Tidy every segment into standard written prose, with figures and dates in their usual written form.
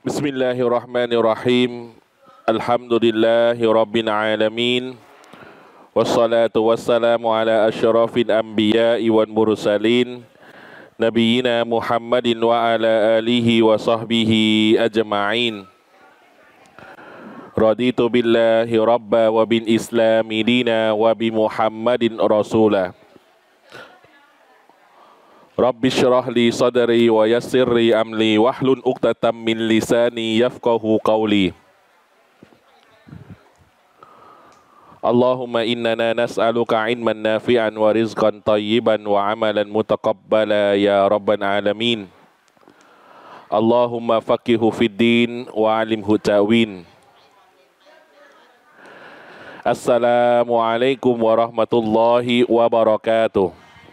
بسم الله الرحمن الرحيم الحمد لله رب العالمين والصلاة والسلام على أشرف الأنبياء والمرسلين نبينا محمد وعلى آله وصحبه أجمعين رضيت بالله ربا وبالإسلام دينا وبمحمد رسولا رب اشرح لي صدري ويسر لي أمري واحلل عقدة من لساني يفقهوا قولي اللهم إننا نسألك علما نافعا ورزقا طيبا وعملا متقبلا يا رب العالمين اللهم فقهه في الدين وعلمه التأويل السلام عليكم ورحمة الله وبركاته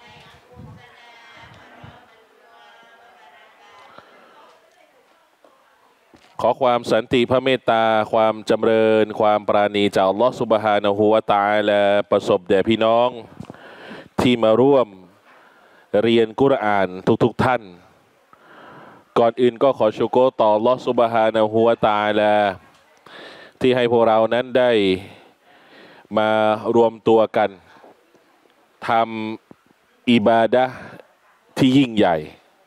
ขอความสันติพระเมตตาความจำเริญความปราณีจากอัลลอฮฺซุบฮานะฮูวะตะอาลาประสบแด่พี่น้องที่มาร่วมเรียนกุรอานทุกท่านก่อนอื่นก็ขอชูโกรต่ออัลลอฮฺซุบฮานะฮูวะตะอาลาที่ให้พวกเรานั้นได้มารวมตัวกันทำอิบาดะห์ที่ยิ่งใหญ่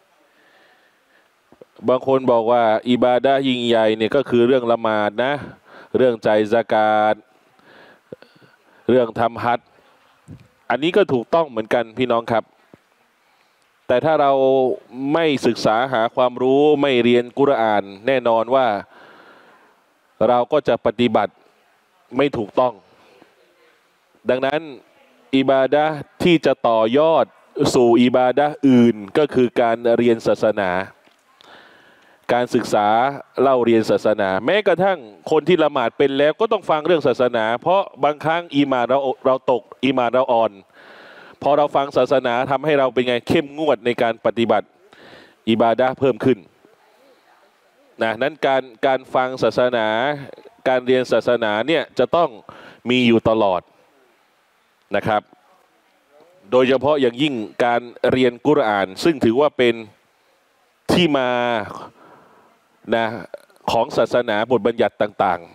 บางคนบอกว่าอิบาดะห์ยิ่งใหญ่เนี่ยก็คือเรื่องละหมาดนะเรื่องจ่ายซะกาตเรื่องทำฮัจญ์อันนี้ก็ถูกต้องเหมือนกันพี่น้องครับแต่ถ้าเราไม่ศึกษาหาความรู้ไม่เรียนกุรอานแน่นอนว่าเราก็จะปฏิบัติไม่ถูกต้องดังนั้นอิบาดะห์ที่จะต่อยอดสู่อิบาดะห์อื่นก็คือการเรียนศาสนาการศึกษาเล่าเรียนศาสนาแม้กระทั่งคนที่ละหมาดเป็นแล้วก็ต้องฟังเรื่องศาสนาเพราะบางครั้งอีหม่านเราตกอีหม่านเราอ่อนพอเราฟังศาสนาทำให้เราเป็นไงเข้มงวดในการปฏิบัติอิบาดะห์เพิ่มขึ้นนะนั้นการฟังศาสนาการเรียนศาสนาเนี่ยจะต้องมีอยู่ตลอดนะครับโดยเฉพาะอย่างยิ่งการเรียนกุรอานซึ่งถือว่าเป็นที่มานะของศาสนาบทบัญญัติต่าง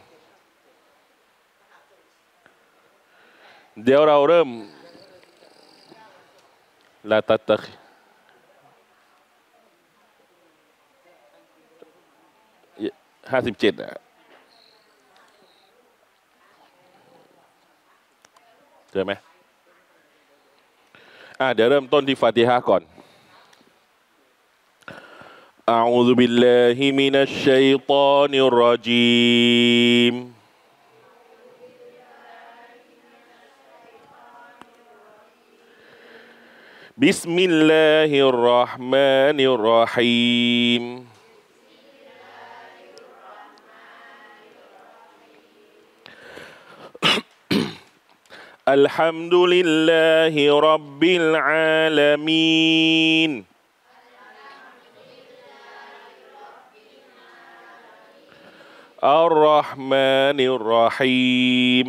ๆเดี๋ยวเราเริ่มลาตัตตะ57เจอไหมเดี๋ยวเริ่มต้นที่ฟาติฮะห์ก่อนأعوذ بالله من الشيطان الرجيم بسم الله الرحمن الرحيم الحمد لله رب العالمين الرحمن الرحيم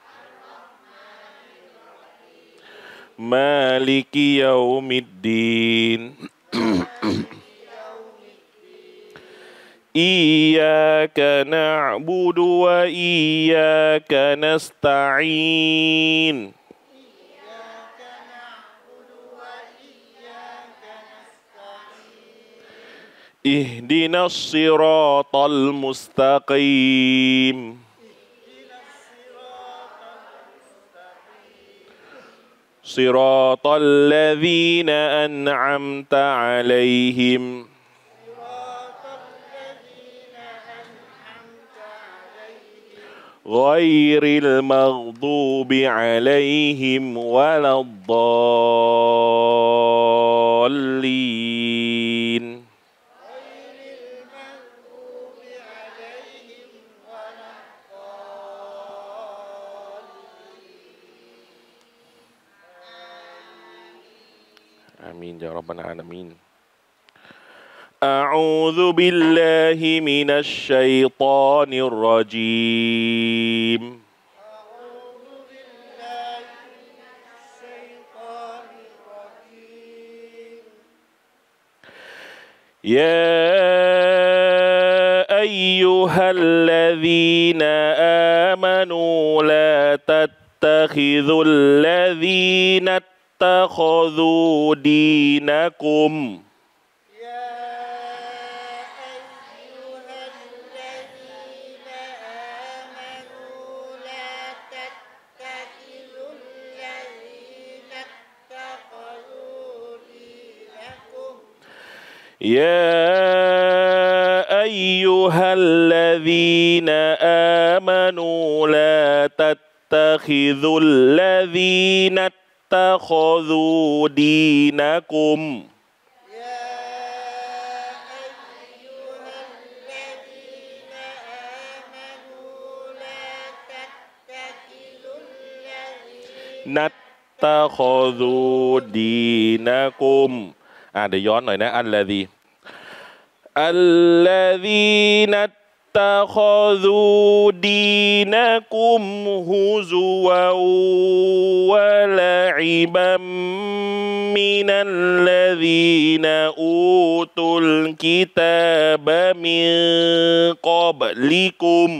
مالك يوم الدين إياك نعبد وإياك نستعين اهدنا الصراط المستقيم صراط الذين أنعمت عليهم غير المغضوب عليهم ولا الضالين آمين يا رب العالمين أعوذ بالله من الشيطان الرجيم يا أيها الذين آمنوا لا تتخذوا الذين اتخذوا دينكم يا أيها الذين آمنوا لا تتخذوا الذين اتخذوا دينكم نتخذوا دينكمเดี๋ยวย้อนหน่อยนะالذين اتخذوا دينكم هزوا ولعبا من الذين أوتوا الكتاب من قبلكم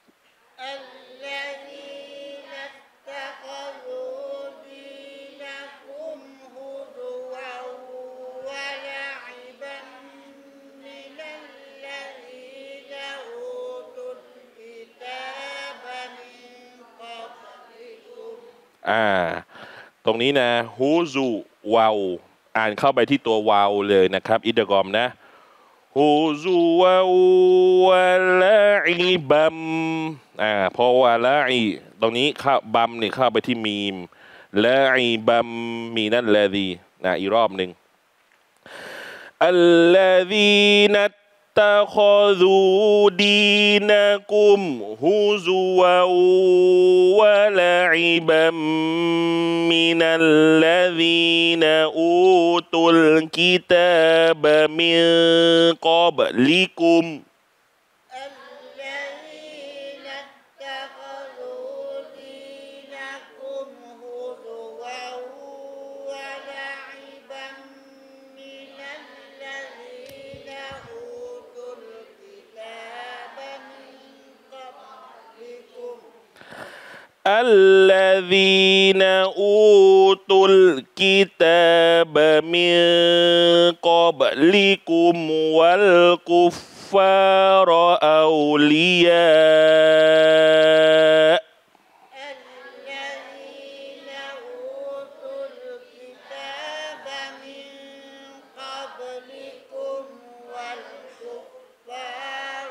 ตรงนี้นะฮูซูวาวอ่านเข้าไปที่ตัววาวเลยนะครับอิดกอมนะฮูซูวาวละอีบัมพอวาละอีตรงนี้เข้าบัมนี่เข้าไปที่มีมละอีบัมมีนั่นแหละดีอีกรอบหนึ่งอัลลาดีนัตاتخذوا دينكم هزوا ولعبا من الذين أوتوا الكتاب من قبلكم الذين أوتوا الكتاب من قبلكم والكفار أولياء الذين أوتوا الكتاب من قبلكم والكفار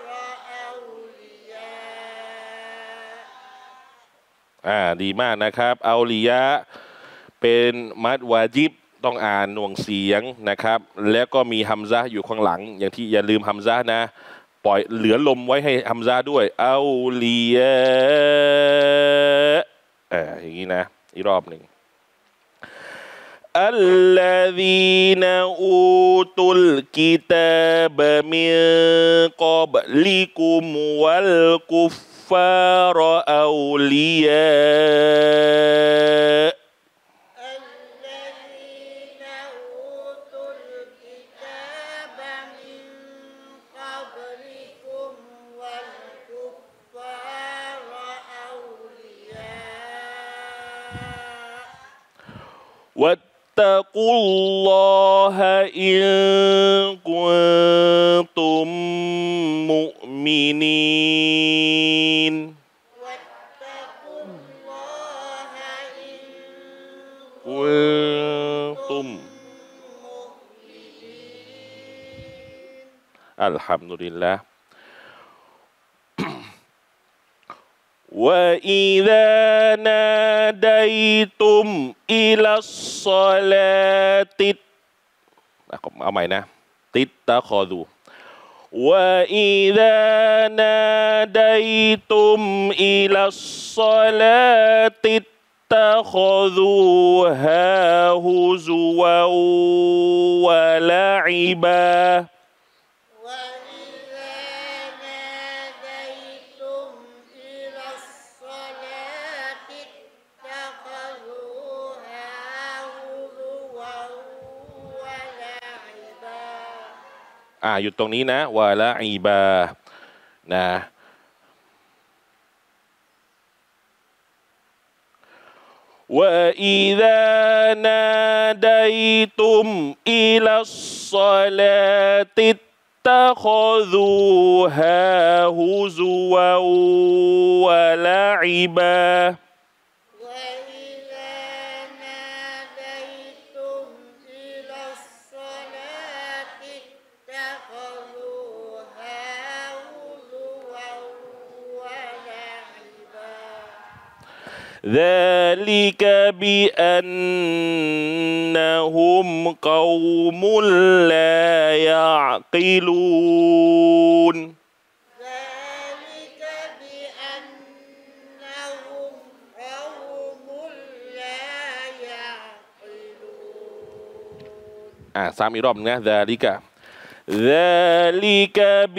أولياءดีมากนะครับเอาลียะเป็นมัดวาจิบต้องอ่านหน่วงเสียงนะครับแล้วก็มีฮัมซะห์อยู่ข้างหลังอย่างที่อย่าลืมฮัมซะห์นะปล่อยเหลือลมไว้ให้ฮัมซะห์ด้วยเอาลียะอย่างนี้นะอีกรอบหนึ่งالذين أوتوا الكتاب من قبلكم والكفار أولياء الذين أوتوا الكتاب من قبلكم والكفار أولياء واتقوا الله إن كنتم مؤمنين واتقوا الله إن كنتم مؤمنين الحمد لله وإذا ناديتم إلى الصلاةเอาใหม่นะติดตะคอดูوإذا ناديتم إلى الصلاة اتخذوها هزوا ولعباอยู่ตรงนี้นะวะละอีบานะوإذا ناديتم إلى الصلاة اتخذوها هزوا ولعبا وإذا ناديتم إلى الصلاة اتخذوها هزوا ولعبا ذلك بأنهم قوم لا يعقلون ذلك بأنهم قوم لا يعقلون ซ้ำอีกรอบนึงนะ ذلك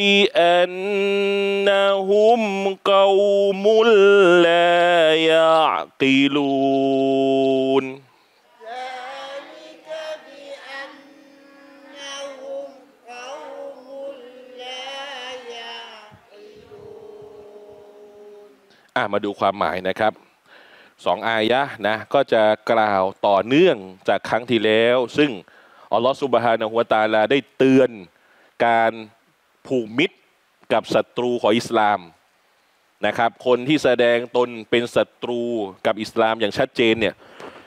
بأنهم قوم لا يعقلون ذلك بأنهم قوم لا يعقلون มาดูความหมายนะครับ2 อายะห์นะก็จะกล่าวต่อเนื่องจากครั้งที่แล้วซึ่งอัลลอฮฺซุบฮานะฮูวะตะอาลาได้เตือนการผูกมิตรกับศัตรูของอิสลามนะครับคนที่แสดงตนเป็นศัตรูกับอิสลามอย่างชัดเจนเนี่ย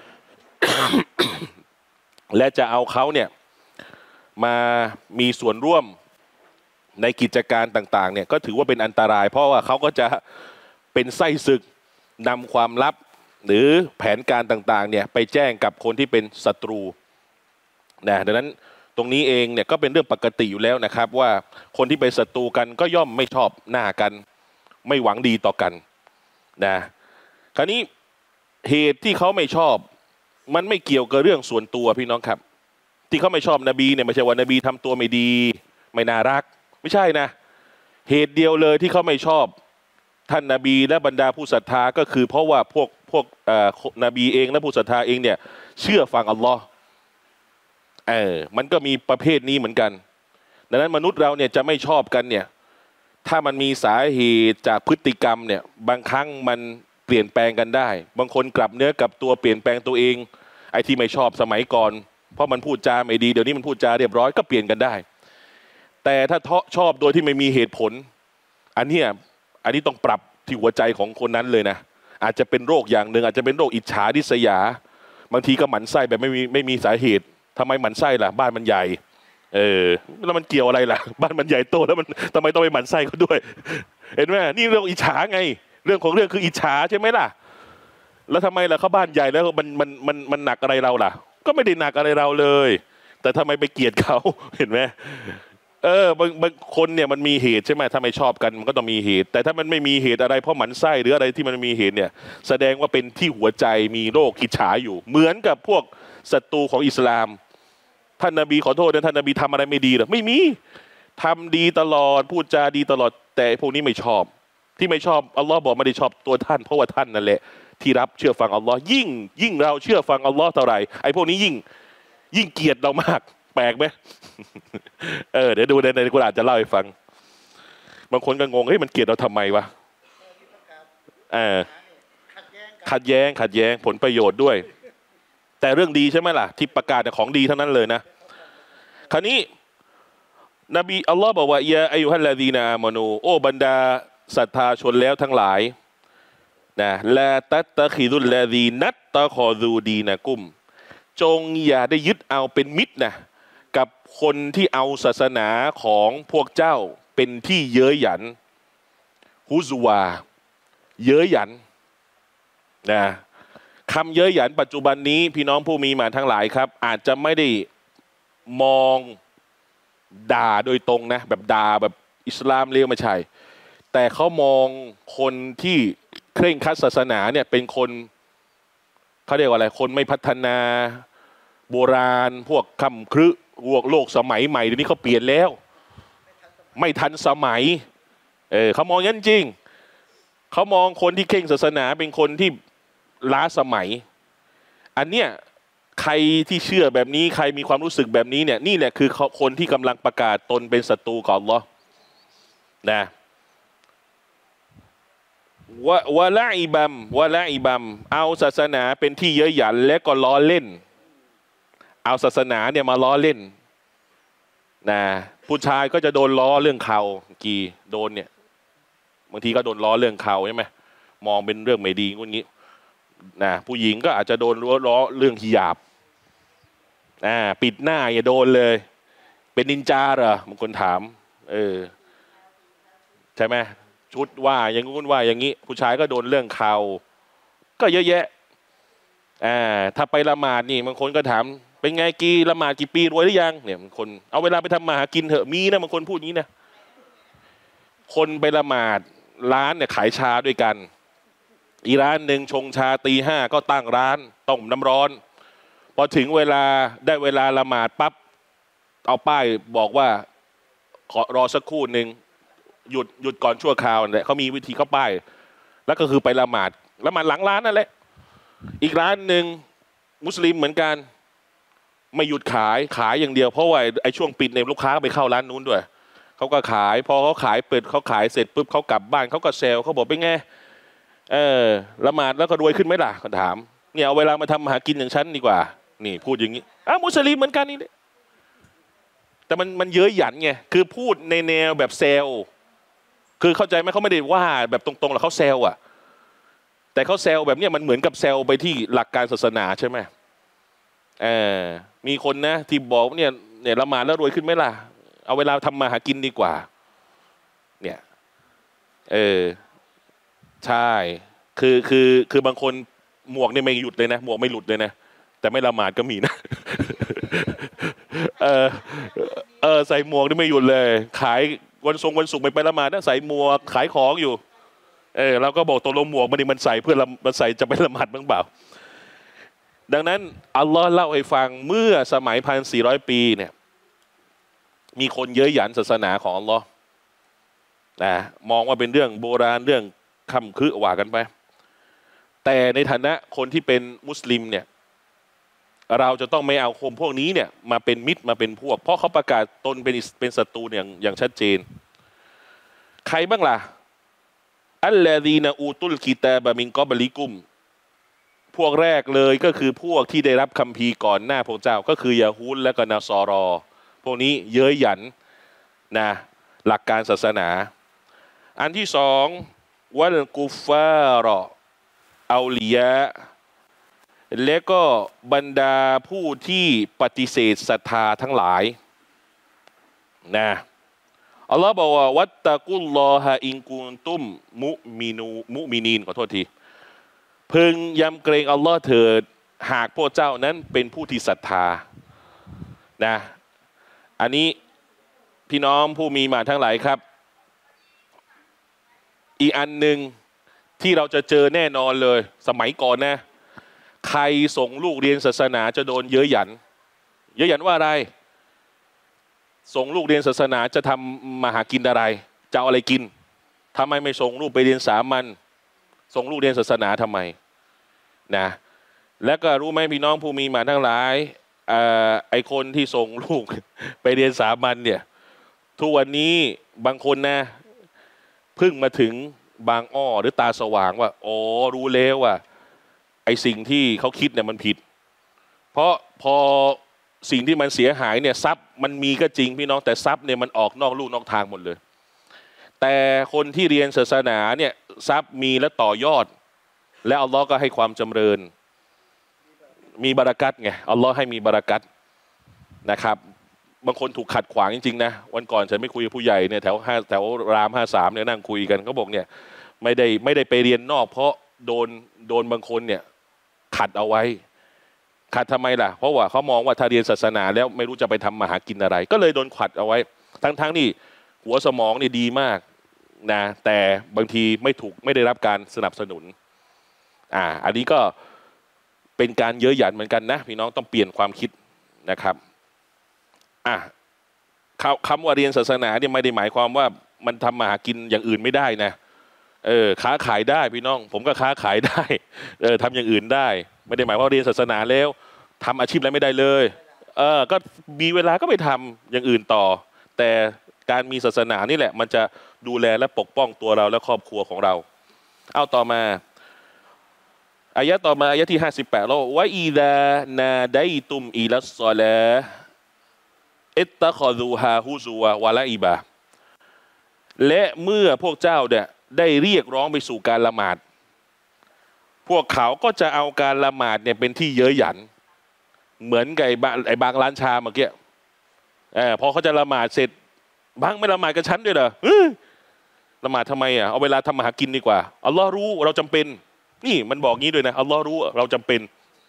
และจะเอาเขาเนี่ยมามีส่วนร่วมในกิจการต่างๆเนี่ยก็ถือว่าเป็นอันตรายเพราะว่าเขาก็จะเป็นไส้ศึกนำความลับหรือแผนการต่างๆเนี่ยไปแจ้งกับคนที่เป็นศัตรูนะดังนั้นตรงนี้เองเนี่ยก็เป็นเรื่องปกติอยู่แล้วนะครับว่าคนที่เป็นศัตรูกันก็ย่อมไม่ชอบหน้ากันไม่หวังดีต่อกันนะคราวนี้เหตุที่เขาไม่ชอบมันไม่เกี่ยวกับเรื่องส่วนตัวพี่น้องครับที่เขาไม่ชอบนบีเนี่ยไม่ใช่ว่านบีทำตัวไม่ดีไม่น่ารักไม่ใช่นะเหตุเดียวเลยที่เขาไม่ชอบท่านนบีและบรรดาผู้ศรัทธาก็คือเพราะว่าพวกนบีเองและผู้ศรัทธาเองเนี่ยเชื่อฟังอัลลอฮ์มันก็มีประเภทนี้เหมือนกันดังนั้นมนุษย์เราเนี่ยจะไม่ชอบกันเนี่ยถ้ามันมีสาเหตุจากพฤติกรรมเนี่ยบางครั้งมันเปลี่ยนแปลงกันได้บางคนกลับเนื้อกลับตัวเปลี่ยนแปลงตัวเองไอ้ที่ไม่ชอบสมัยก่อนเพราะมันพูดจาไม่ดีเดี๋ยวนี้มันพูดจาเรียบร้อยก็เปลี่ยนกันได้แต่ถ้าชอบโดยที่ไม่มีเหตุผลอันนี้ต้องปรับที่หัวใจของคนนั้นเลยนะอาจจะเป็นโรคอย่างหนึ่งอาจจะเป็นโรคอิจฉาริษยาบางทีก็หมั่นไส้แบบไม่มีสาเหตุทำไมหมั่นไส้ล่ะบ้านมันใหญ่แล้วมันเกี่ยวอะไรล่ะบ้านมันใหญ่โตแล้วมันทำไมต้องไปหมั่นไส้เขาด้วยเห็นไหมนี่เรื่องอิจฉาไงเรื่องของเรื่องคืออิจฉาใช่ไหมล่ะแล้วทำไมล่ะเขาบ้านใหญ่แล้วมันหนักอะไรเราล่ะก็ไม่ได้หนักอะไรเราเลยแต่ทำไมไปเกลียดเขาเห็นไหมบางคนเนี่ยมันมีเหตุใช่ไหมถ้าไม่ชอบกันมันก็ต้องมีเหตุแต่ถ้ามันไม่มีเหตุอะไรเพราะหมั่นไส้หรืออะไรที่มันมีเหตุเนี่ยแสดงว่าเป็นที่หัวใจมีโรคอิจฉาอยู่เหมือนกับพวกศัตรูของอิสลามท่านนบีขอโทษนะท่านนบีทำอะไรไม่ดีหรอไม่มีทำดีตลอดพูดจาดีตลอดแต่พวกนี้ไม่ชอบที่ไม่ชอบอัลลอฮ์บอกไม่ได้ชอบตัวท่านเพราะว่าท่านนั่นแหละที่รับเชื่อฟังอัลลอฮ์ยิ่งเราเชื่อฟังอัลลอฮ์เท่าไหร่ไอ้พวกนี้ยิ่งเกลียดเรามากแปลกไหม เดี๋ยวดูในกุรอานจะเล่าให้ฟังบางคนก็งงเฮ้ยมันเกลียดเราทำไมวะขัดแย้งผลประโยชน์ด้วยแต่เรื่องดีใช่ไหมล่ะที่ประกาศของดีทั้งนั้นเลยนะคราวนี้นบีอัลลอฮ์บอกว่ายาอายุฮัลลาดีนาอามานูโอ้บรรดาศรัทธาชนแล้วทั้งหลายนะลาตัตตะคิดุลลาดีนัตตะคอดูดีนะกุมจงอย่าได้ยึดเอาเป็นมิตรนะกับคนที่เอาศาสนาของพวกเจ้าเป็นที่เย้ยหยันฮุซวาเย้ยหยันนะคำเย้ยหยันปัจจุบันนี้พี่น้องผู้มีมาทั้งหลายครับอาจจะไม่ได้มองด่าโดยตรงนะแบบด่าแบบอิสลามเลวไม่ใช่แต่เขามองคนที่เคร่งครัดศาสนาเนี่ยเป็นคนเขาเรียกว่าอะไรคนไม่พัฒนาโบราณพวกคำครึพวกโลกสมัยใหม่เดี๋ยวนี้เขาเปลี่ยนแล้วไม่ทันสมัยเขามองงั้นจริงเขามองคนที่เคร่งศาสนาเป็นคนที่ล้าสมัยอันเนี้ยใครที่เชื่อแบบนี้ใครมีความรู้สึกแบบนี้เนี่ยนี่แหละคือคนที่กำลังประกาศตนเป็นศัตรูกับอัลเลาะห์นะวะละอิบัมวะละอิบัมเอาศาสนาเป็นที่เย้ยหยันและก็ล้อเล่นเอาศาสนาเนี่ยมาล้อเล่นนะผู้ชายก็จะโดนล้อเรื่องเขากี่โดนเนี่ยบางทีก็โดนล้อเรื่องเขาใช่ไหมมองเป็นเรื่องไม่ดีงุ่นงี้นะผู้หญิงก็อาจจะโดนล้อเรื่องฮิญาบปิดหน้าอย่าโดนเลยเป็นนินจาเหรอบางคนถามใช่ไหมชุดว่าอย่างงู้นว่าอย่างนี้ผู้ชายก็โดนเรื่องเขาก็เยอะแยะถ้าไปละหมาดนี่บางคนก็ถามเป็นไงกี่ละหมาดกี่ปีรวยหรือยังเนี่ยบางคนเอาเวลาไปทำมาหากินเถอะมีนะบางคนพูดอย่างนี้นะคนไปละหมาดร้านเนี่ยขายชาด้วยกันอีร้านหนึ่งชงชาตี 5ก็ตั้งร้านต้มน้ำร้อนพอถึงเวลาได้เวลาละหมาดปั๊บเอาป้ายบอกว่าขอรอสักครู่หนึ่งหยุดก่อนชั่วคราวเนี่ยเขามีวิธีเข้าป้ายแล้วก็คือไปละหมาดหลังร้านนั่นแหละอีกร้านหนึ่งมุสลิมเหมือนกันไม่หยุดขายอย่างเดียวเพราะว่าไอ้ช่วงปิดเนี่ยลูกค้าไปเข้าร้านนู้นด้วยเขาก็ขายพอเขาขายเปิดเขาขายเสร็จปุ๊บเขากลับบ้านเขาก็เซลเขาบอกเป็นไงละหมาดแล้วก็รวยขึ้นไหมล่ะเขาถามเนี่ยเอาเวลามาทำมาหากินอย่างฉันดีกว่านี่พูดอย่างนี้มุสลิมเหมือนกันนี่แต่มันเย้ยหยันไงคือพูดในแนวแบบเซลคือเข้าใจไหมเขาไม่ได้ว่าแบบตรงๆหรอกเขาเซลแต่เขาเซลแบบเนี้ยมันเหมือนกับเซลไปที่หลักการศาสนาใช่ไหมมีคนนะที่บอกเนี่ยละหมาดแล้วรวยขึ้นไหมล่ะเอาเวลาทำมาหากินดีกว่าเนี่ยใช่คือบางคนหมวกเนี่ยไม่หยุดเลยนะหมวกไม่หลุดเลยนะแต่ไม่ละหมาดก็มีนะใส่หมวกนี่ไม่หยุดเลยขายวันศุกร์ไม่ไปละหมาดนะใส่หมวกขายของอยู่เราก็บอกตัวลงหมวกมันใส่เพื่อมันใส่จะไปละหมาดบ้างเปล่าดังนั้นอัลลอฮ์เล่าให้ฟังเมื่อสมัย1,400 ปีเนี่ยมีคนเย้ยหยันศาสนาของอัลลอฮ์มองว่าเป็นเรื่องโบราณเรื่องคำคือว่ากันไปแต่ในฐานะคนที่เป็นมุสลิมเนี่ยเราจะต้องไม่เอาคนพวกนี้เนี่ยมาเป็นมิตรมาเป็นพวกเพราะเขาประกาศตนเป็นศัตรูอย่างชัดเจนใครบ้างล่ะอัลลอฮีนะอูตุลกิตาบะมินกอบลิกุมพวกแรกเลยก็คือพวกที่ได้รับคัมภีร์ก่อนหน้าพระเจ้าก็คือยะฮูดและก็นาซอรอพวกนี้เย้ยหยันนะหลักการศาสนาอันที่สองวัลกุฟารอเอาลียะและก็บรรดาผู้ที่ปฏิเสธศรัทธาทั้งหลายนะอัลลอฮ์บอกว่าวัตตะกุลลอฮะอิงกุนตุมมุมินีนขอโทษทีพึงยำเกรงอัลลอฮ์เถิดหากพวกเจ้านั้นเป็นผู้ที่ศรัทธานะอันนี้พี่น้องผู้มีมาทั้งหลายครับอีกอันหนึ่งที่เราจะเจอแน่นอนเลยสมัยก่อนนะใครส่งลูกเรียนศาสนาจะโดนเย้ยหยันว่าอะไรส่งลูกเรียนศาสนาจะทำมาหากินอะไรจะเอาอะไรกินทำไมไม่ส่งลูกไปเรียนสามัญส่งลูกเรียนศาสนาทำไมนะแล้วก็รู้ไหมพี่น้องผู้มีมาทั้งหลายไอคนที่ส่งลูกไปเรียนสามัญเนี่ยทุกวันนี้บางคนนะเพิ่งมาถึงบางอ้อหรือตาสว่างว่าอ๋อรู้แล้วว่าไอสิ่งที่เขาคิดเนี่ยมันผิดเพราะพอสิ่งที่มันเสียหายเนี่ยทรัพย์มันมีก็จริงพี่น้องแต่ทรัพย์เนี่ยมันออกนอกลู่นอกทางหมดเลยแต่คนที่เรียนศาสนาเนี่ยทรัพย์มีและต่อยอดและอัลลอฮ์ก็ให้ความจำเริญมีบารักัตไงอัลลอฮ์ให้มีบารักัตนะครับบางคนถูกขัดขวางจริงๆนะวันก่อนฉันไม่คุยกับผู้ใหญ่เนี่ยแถวราม53เนี่ยนั่งคุยกันเขาบอกเนี่ยไม่ได้ไปเรียนนอกเพราะโดนบางคนเนี่ยขัดเอาไว้ขัดทำไมล่ะเพราะว่าเขามองว่าถ้าเรียนศาสนาแล้วไม่รู้จะไปทำมาหากินอะไรก็เลยโดนขัดเอาไว้ทั้งนี่หัวสมองนี่ดีมากนะแต่บางทีไม่ได้รับการสนับสนุนอันนี้ก็เป็นการเย้ยหยันเหมือนกันนะพี่น้องต้องเปลี่ยนความคิดนะครับคำว่าเรียนศาสนาเนี่ยไม่ได้หมายความว่ามันทำมาหากินอย่างอื่นไม่ได้นะค้าขายได้พี่น้องผมก็ค้าขายได้ทำอย่างอื่นได้ไม่ได้หมายว่าเรียนศาสนาแล้วทำอาชีพอะไรไม่ได้เลยก็มีเวลาก็ไปทำอย่างอื่นต่อแต่การมีศาสนานี่แหละมันจะดูแลและปกป้องตัวเราและครอบครัวของเราเอาต่อมาอายะต่อมาอายะที่58แล้ววะอีดานาไดตุมอิลัสซอลาอิตตะคอซูฮาฮุซุวะวะลาอิบะและเมื่อพวกเจ้าเนี่ยได้เรียกร้องไปสู่การละหมาดพวกเขาก็จะเอาการละหมาดเนี่ยเป็นที่เย้ยหยันเหมือนกับไอ้บางร้านชาเมื่อกี้พอเขาจะละหมาดเสร็จบางไม่ละหมาดกับฉันด้วยเหรอละหมาดทำไมอ่ะเอาเวลาทำมาหากินดีกว่าอัลลอฮ์รู้เราจำเป็นนี่มันบอกงี้ด้วยนะอัลลอฮ์รู้เราจำเป็น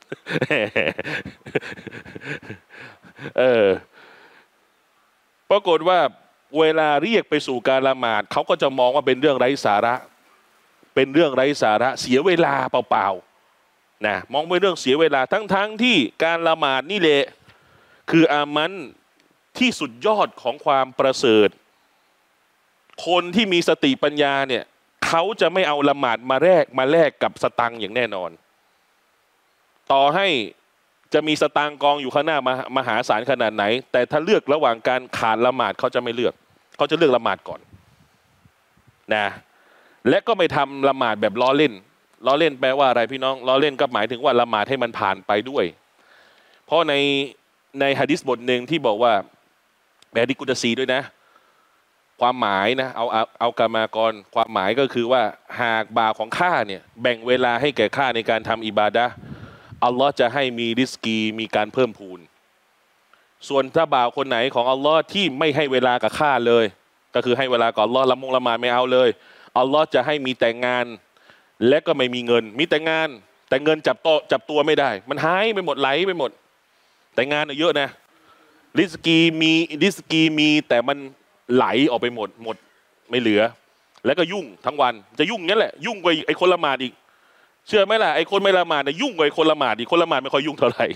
ปรากฏว่าเวลาเรียกไปสู่การละหมาดเขาก็จะมองว่าเป็นเรื่องไร้สาระเป็นเรื่องไร้สาระเสียเวลาเปล่าๆนะมองเป็นเรื่องเสียเวลาทั้งที่การละหมาดนี่แหละคืออามันที่สุดยอดของความประเสริฐคนที่มีสติปัญญาเนี่ยเขาจะไม่เอาละหมาดมาแลกกับสตังค์อย่างแน่นอนต่อให้จะมีสตางค์กองอยู่ข้างหน้ามหาศาลขนาดไหนแต่ถ้าเลือกระหว่างการขาดละหมาดเขาจะไม่เลือกเขาจะเลือกละหมาดก่อนนะและก็ไม่ทำละหมาดแบบล้อเล่นแปลว่าอะไรพี่น้องล้อเล่นก็หมายถึงว่าละหมาดให้มันผ่านไปด้วยเพราะในหะดีษบทหนึ่งที่บอกว่าแบบดิกุตซีด้วยนะความหมายนะเอากรรมากรความหมายก็คือว่าหากบ่าวของข้าเนี่ยแบ่งเวลาให้แก่ข้าในการทำอิบาดะห์อัลลอฮ์จะให้มีริสกีมีการเพิ่มพูนส่วนถ้าบ่าวคนไหนของอัลลอฮ์ที่ไม่ให้เวลากับข้าเลยก็คือให้เวลากับอัลลอฮ์ละหมาดไม่เอาเลยอัลลอฮ์จะให้มีแต่งงานและก็ไม่มีเงินมีแต่งานแต่เงินจับตัวไม่ได้มันหายไปหมดไหลไปหมดแต่งานเยอะนะริสกีมีแต่มันไหลออกไปหมดไม่เหลือแล้วก็ยุ่งทั้งวันจะยุ่งงั้นแหละยุ่งกว่าไอ้คนละหมาดอีกเชื่อไหมล่ะไอ้คนไม่ละหมาดเนี่ยยุ่งกว่าไอ้คนละหมาดอีกคนละหมาดไม่ค่อยยุ่งเท่าไหร่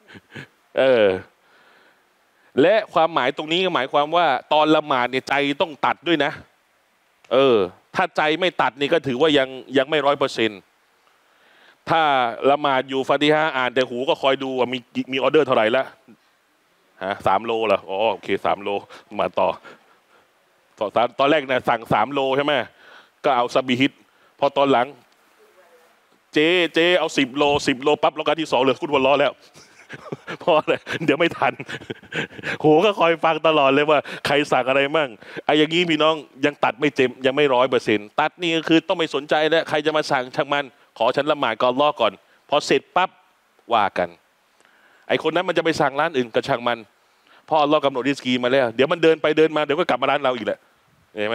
และความหมายตรงนี้หมายความว่าตอนละหมาดเนี่ยใจต้องตัดด้วยนะถ้าใจไม่ตัดนี่ก็ถือว่ายังไม่100%ถ้าละหมาดอยู่ฟาติฮะห์อ่านแต่หูก็คอยดูว่ามีออเดอร์เท่าไหร่ละ3 โลเหรออ๋อโอเค3 โลมาต่อตอนแรกเนี่ยสั่ง3 โลใช่ไหมก็เอาซับบิฮิตพอตอนหลังเจเอา10 โลปั๊บแล้วก็ที่2เลยกุดวันล้อแล้วเพราะอะไรเดี๋ยวไม่ทันโหก็คอยฟังตลอดเลยว่าใครสั่งอะไรมั่งไอ้อย่างนี้พี่น้องยังตัดไม่เต็มยังไม่100%ตัดนี่ก็คือต้องไม่สนใจแล้วใครจะมาสั่งช่างมันขอฉันละหมาดก่อนล้อก่อนพอเสร็จปั๊บว่ากันไอ้คนนั้นมันจะไปสั่งร้านอื่นก็ช่างมันเพราะอัลลอฮ์กำหนดริสกีมาแล้วเดี๋ยวมันเดินไปเดินมาเดี๋ยวก็กลับมาร้านเราอีกแหละเห็นไหม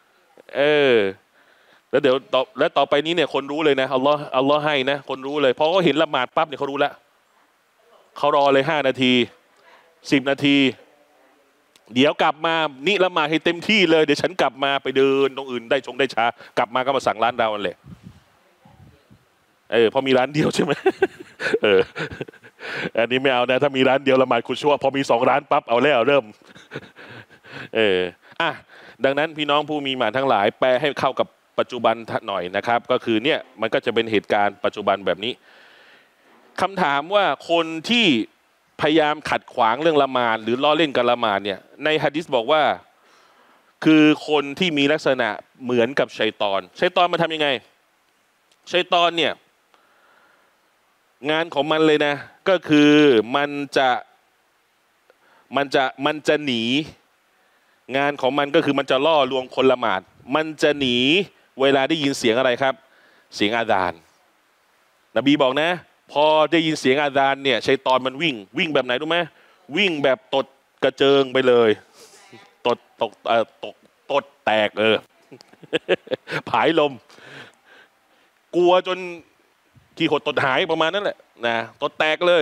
แล้วเดี๋ยวต่อไปนี้เนี่ยคนรู้เลยนะอัลลอฮ์ให้นะคนรู้เลยพอเขาเห็นละหมาดปั๊บเนี่ยเขารู้แล้วเขารอเลย5 นาที10 นาทีเดี๋ยวกลับมานี่ละหมาดให้เต็มที่เลยเดี๋ยวฉันกลับมาไปเดินตรงอื่นได้ช้ากลับมาก็มาสั่งร้านเราเลยพอมีร้านเดียวใช่ไหมอันนี้ไม่เอานะถ้ามีร้านเดียวละหมาดคุณชั่วพอมี2 ร้านปั๊บเอาแล้วเริ่มดังนั้นพี่น้องผู้มีหมาทั้งหลายแปลให้เข้ากับปัจจุบันหน่อยนะครับก็คือเนี่ยมันก็จะเป็นเหตุการณ์ปัจจุบันแบบนี้คำถามว่าคนที่พยายามขัดขวางเรื่องละหมาดหรือล้อเล่นกับละหมาดเนี่ยในหะดีษบอกว่าคือคนที่มีลักษณะเหมือนกับชัยฏอนมันทำยังไงชัยฏอนเนี่ยงานของมันเลยนะก็คือมันจะหนีงานของมันก็คือมันจะล่อลวงคนละหมาดมันจะหนีเวลาได้ยินเสียงอะไรครับเสียงอาซานนบีบอกนะพอได้ยินเสียงอาซานเนี่ยชัยฏอนมันวิ่งแบบไหนรู้ไหมวิ่งแบบตดกระเจิงไปเลยตดแตกผายลมกลัวจนขี้หดตดหายประมาณนั้นแหละนะตดแตกเลย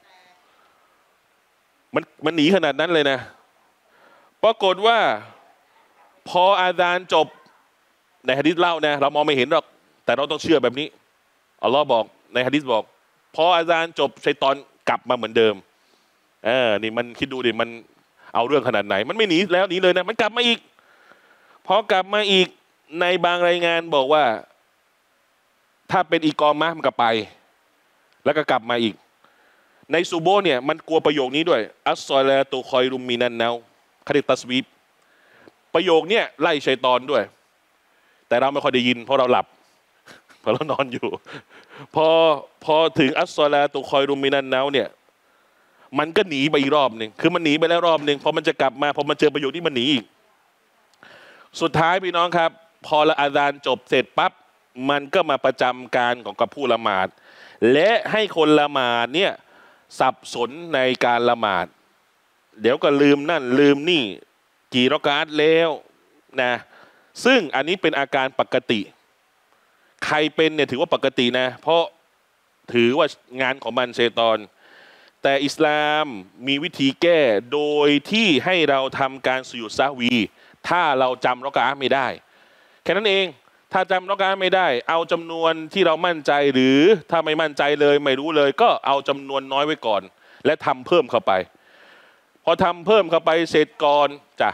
มันหนีขนาดนั้นเลยนะปรากฏว่าพออาซานจบในหะดีษเล่านะเรามองไม่เห็นหรอกแต่เราต้องเชื่อแบบนี้อัลลอฮ์บอกในหะดีษบอกพออาซานจบชัยฏอนกลับมาเหมือนเดิมนี่มันคิดดูดิมันเอาเรื่องขนาดไหนมันไม่หนีแล้วหนีเลยนะมันกลับมาอีกพอกลับมาอีกในบางรายงานบอกว่าถ้าเป็นอีกอมะมันก็ไปแล้วก็กลับมาอีกในซูโบเนี่ยมันกลัวประโยคนี้ด้วยอัสซอลาตุคอยรุมมินันเนาคดิตัสวีบประโยคเนี่ยไล่ชัยฏอนด้วยแต่เราไม่ค่อยได้ยินเพราะเราหลับพอเรานอนอยู่พอพอถึงอัสซอลาตุคอยรุมินันเนาเนี่ยมันก็หนีไปอีกรอบหนึ่งคือมันหนีไปแล้วรอบหนึ่งพอมันจะกลับมาพอมันเจอประโยคนี้มันหนีอีกสุดท้ายพี่น้องครับพอละอาซานจบเสร็จปั๊บมันก็มาประจำการของกับผู้ละหมาดและให้คนละหมาดเนี่ยสับสนในการละหมาดเดี๋ยวก็ลืมนั่นลืมนี่กี่รอกาตแล้วนะซึ่งอันนี้เป็นอาการปกติใครเป็นเนี่ยถือว่าปกตินะเพราะถือว่างานของมันชัยฏอนแต่อิสลามมีวิธีแก้โดยที่ให้เราทำการสุญูดซะวีถ้าเราจำรอกาไม่ได้แค่นั้นเองถ้าจำรอกาไม่ได้เอาจำนวนที่เรามั่นใจหรือถ้าไม่มั่นใจเลยไม่รู้เลยก็เอาจำนวนน้อยไว้ก่อนและทำเพิ่มเข้าไปพอทำเพิ่มเข้าไปเสร็จก่อนจ้ะ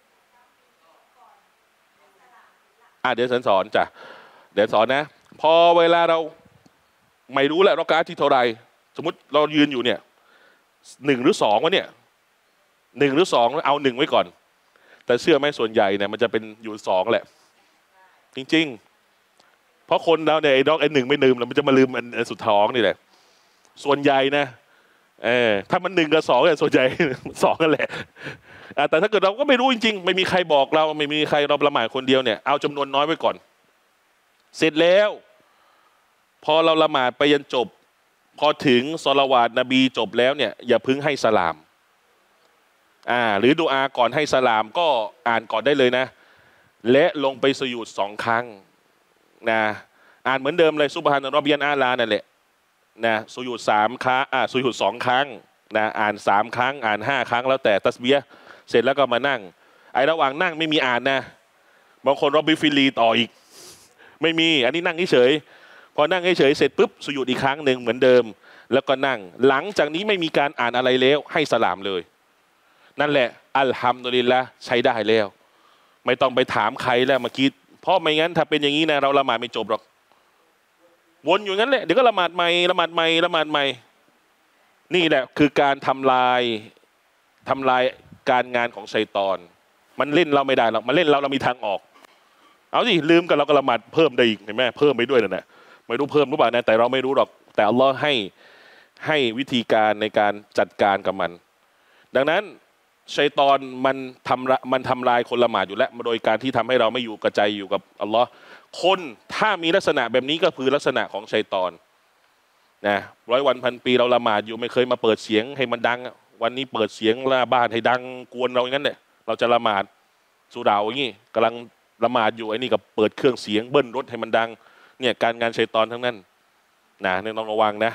เดี๋ยวสอนจ้ะเดี๋ยวสอนนะพอเวลาเราไม่รู้แหละรอกาที่เท่าไรสมมติเรายืนอยู่เนี่ย1 หรือ 2วะเนี่ย1 หรือ 2เอา1ไว้ก่อนแต่เชื่อไหมส่วนใหญ่เนี่ยมันจะเป็นอยู่2แหละจริงๆเพราะคนเราเนี่ยไอ้1ไม่ลืมแล้วมันจะมาลืมอันสุดท้องนี่แหละส่วนใหญ่นะถ้ามัน1 กับ 2เนี่ยส่วนใหญ่2กันแหละแต่ถ้าเกิดเราก็ไม่รู้จริงๆไม่มีใครบอกเราไม่มีใครเราละหมาดคนเดียวเนี่ยเอาจำนวนน้อยไว้ก่อนเสร็จแล้วพอเราละหมาดไปยันจบพอถึงศอลาวาตนบีจบแล้วเนี่ยอย่าพึ่งให้สลามหรือดุอาก่อนให้สลามก็อ่านก่อนได้เลยนะและลงไปสุญูด2 ครั้งนะอ่านเหมือนเดิมเลยซุบฮานะรอบยันอาลานั่นแหละนะสุญูด3 ครั้งสุญูด2 ครั้งนะอ่าน3 ครั้งอ่าน5 ครั้งแล้วแต่ตัสบียะห์เสร็จแล้วก็มานั่งไอ้ระหว่างนั่งไม่มีอ่านนะบางคนรอบบิฟิลีต่ออีกไม่มีอันนี้นั่งเฉยพอนั่งเฉยเสร็จปุ๊บสุญูดอีกครั้งหนึ่งเหมือนเดิมแล้วก็นั่งหลังจากนี้ไม่มีการอ่านอะไรแล้วให้สลามเลยนั่นแหละอัลฮัมดุลิลละห์ใช้ได้แล้วไม่ต้องไปถามใครแล้วเมื่อกี้เพราะไม่งั้นถ้าเป็นอย่างนี้นะเราละหมาดไม่จบหรอกวนอยู่งั้นแหละเดี๋ยวก็ละหมาดใหม่ละหมาดใหม่ละหมาดใหม่นี่แหละคือการทำลายการงานของชัยฏอนมันเล่นเราไม่ได้หรอกมันเล่นเรามีทางออกเอาสิลืมกันเราก็ละหมาดเพิ่มได้อีกเห็นไหมเพิ่มไปด้วยนะไม่รู้เพิ่มหรือเปล่านะแต่เราไม่รู้หรอกแต่อัลลอฮ์ให้วิธีการในการจัดการกับมันดังนั้นชัยฏอนมันทำลายคนละหมาดอยู่แล้วโดยการที่ทำให้เราไม่อยู่กระจายอยู่กับอัลลอฮ์คนถ้ามีลักษณะแบบนี้ก็คือลักษณะของชัยฏอนนะ100 วันพันปีเราละหมาดอยู่ไม่เคยมาเปิดเสียงให้มันดังวันนี้เปิดเสียงละบ้านให้ดังกวนเราอย่างนั้นเนี่ยเราจะละหมาดสุเหร่าอย่างนี้กำลังละหมาดอยู่ไอ้นี่ก็เปิดเครื่องเสียงเบิ้ลรถให้มันดังเนี่ยการงานชัยฏอนทั้งนั้นนะเนี่ยต้องระวังนะ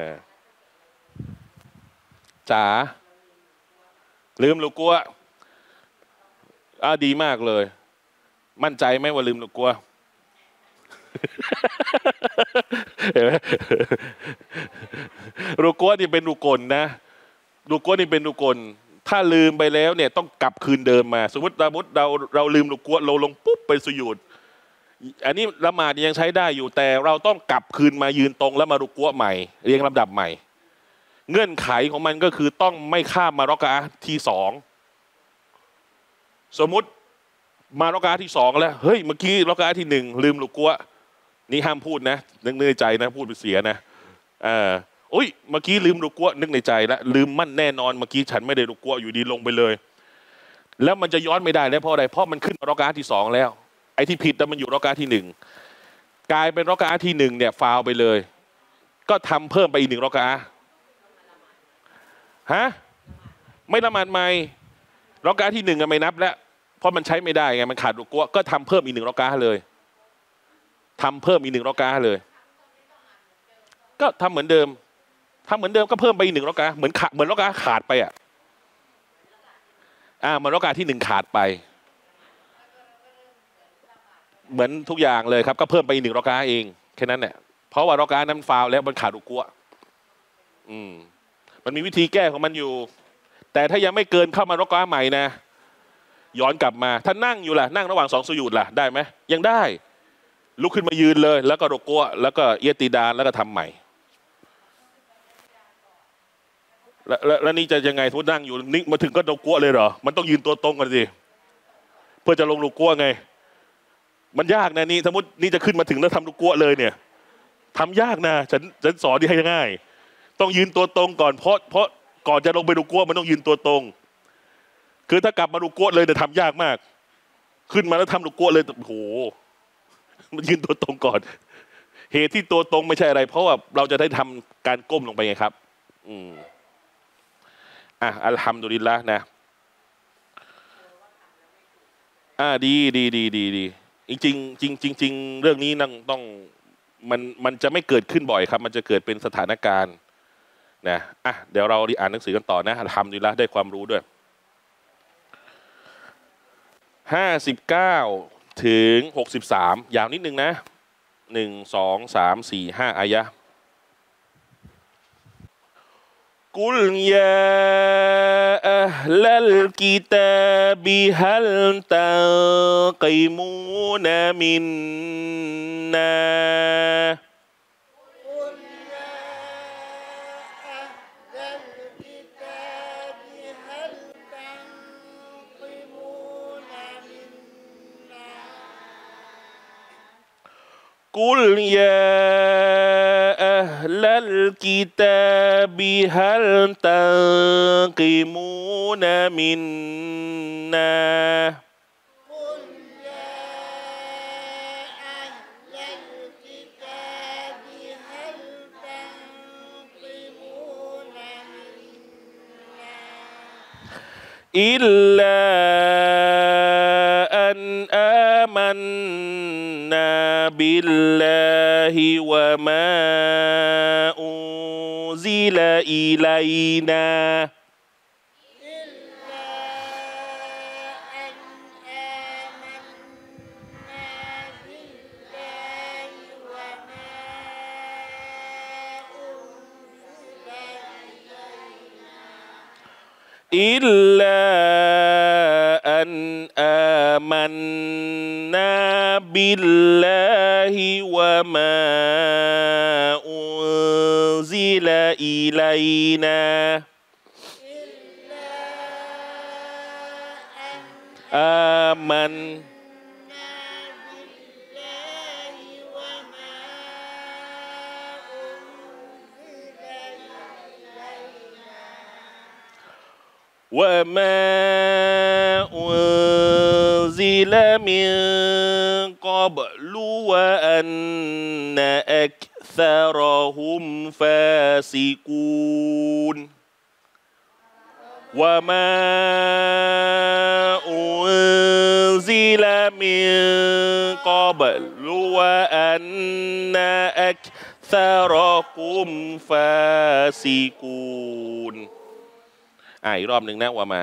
จ๋าลืมลูกกัวดีมากเลยมั่นใจไหมว่าลืมลูกกัวเห็นไหมลูกกัวนี่เป็นลูกกลนะลูกกัวนี่เป็นลูกกลถ้าลืมไปแล้วเนี่ยต้องกลับคืนเดิมมาสมมติเราลืมลูกกัวเราลงปุ๊บไปสุญูดอันนี้ละหมาดยังใช้ได้อยู่แต่เราต้องกลับคืนมายืนตรงแล้วมาลูกกัวใหม่เรียงลำดับใหม่เงื่อนไขของมันก็คือต้องไม่ข้ามมารอกะห์ที่2สมมุติมารอกะห์ที่2แล้วเฮ้ยเมื่อกี้รอกะห์ที่1ลืมลูกกัวนี่ห้ามพูดนะนึกในใจนะพูดไปเสียนะโอ้ยเมื่อกี้ลืมลูกกัวนึกในใจแล้วลืมมั่นแน่นอนเมื่อกี้ฉันไม่ได้ลูกกัวอยู่ดีลงไปเลยแล้วมันจะย้อนไม่ได้แล้วเพราะอะไรเพราะมันขึ้นมารอกะห์ที่2แล้วไอ้ที่ผิดแต่มันอยู่รอกะห์ที่1กลายเป็นรอกะห์ที่1เนี่ยฟาวไปเลยก็ทำเพิ่มไปอีก1รอกะห์ไม่ละหมาดใหม่รอกะห์ที่1ไม่นับแล้วเพราะมันใช้ไม่ได้ไงมันขาดรุกัวก็ทำเพิ่มอีก1รอกะห์เลยทำเพิ่มอีก1รอกะห์เลยก็ทำเหมือนเดิมก็เพิ่มไปอีก1รอกะห์เหมือนรอกะห์ขาดไปเหมือนรอกะห์ที่1ขาดไปเหมือนทุกอย่างเลยครับก็เพิ่มไปอีก1รอกะห์เองแค่นั้นแหละเพราะว่ารอกะห์นั้นฟาวแล้วมันขาดรุกัวมันมีวิธีแก้ของมันอยู่แต่ถ้ายังไม่เกินเข้ามารอกะห์ใหม่นะย้อนกลับมาถ้านั่งอยู่ล่ะนั่งระหว่าง2สุญูดล่ะได้ไหมยังได้ลุกขึ้นมายืนเลยแล้วก็รุกัวแล้วก็เอียติดานแล้วก็ทำใหม่แล้วนี่จะยังไงทุกนั่งอยู่นี่มาถึงก็รุกัวเลยเหรอมันต้องยืนตัวตรงกันสิเพื่อจะลงรุกัวไงมันยากนะนี่สมมตินี่จะขึ้นมาถึงแล้วทำลูกกัวเลยเนี่ยทำยากนะฉันสอนที่ให้ง่ายต้องยืนตัวตรงก่อนเพราะก่อนจะลงไปลูกกัวมันต้องยืนตัวตรงคือถ้ากลับมาลูกกัวเลยเนี่ยทำยากมากขึ้นมาแล้วทำลูกกัวเลยโอ้โหมันยืนตัวตรงก่อนเหตุที่ตัวตรงไม่ใช่อะไรเพราะว่าเราจะได้ทำการก้มลงไปไงครับอัลฮัมดุลิลละห์นะดีจริงเรื่องนี้ต้องมันจะไม่เกิดขึ้นบ่อยครับมันจะเกิดเป็นสถานการณ์นะเดี๋ยวเราอ่านหนังสือกันต่อนะอัลฮัมดุลิลละห์ได้ความรู้ด้วย59ถึง63ยาวนิดนึงนะ1 2 3 4 5อายะกุลยาอัลลกิตาบิฮัลตักิมูนมินนากุลยาอัลลกิตาบิฮัลตักิมูนมินนาอิลลาอันอามันนาบิลลาฮิวะมาอุซิลาอิลัยนาอิลลาอันอามันนาบิลลาฮิวะมาอุซิลาอิลัยนาอามันوما أنزل من قبل وأن أكثرهم فاسقون وما أنزل من قبل وأن أكثركم فاسقونอีกรอบหนึ่งนะว่ามา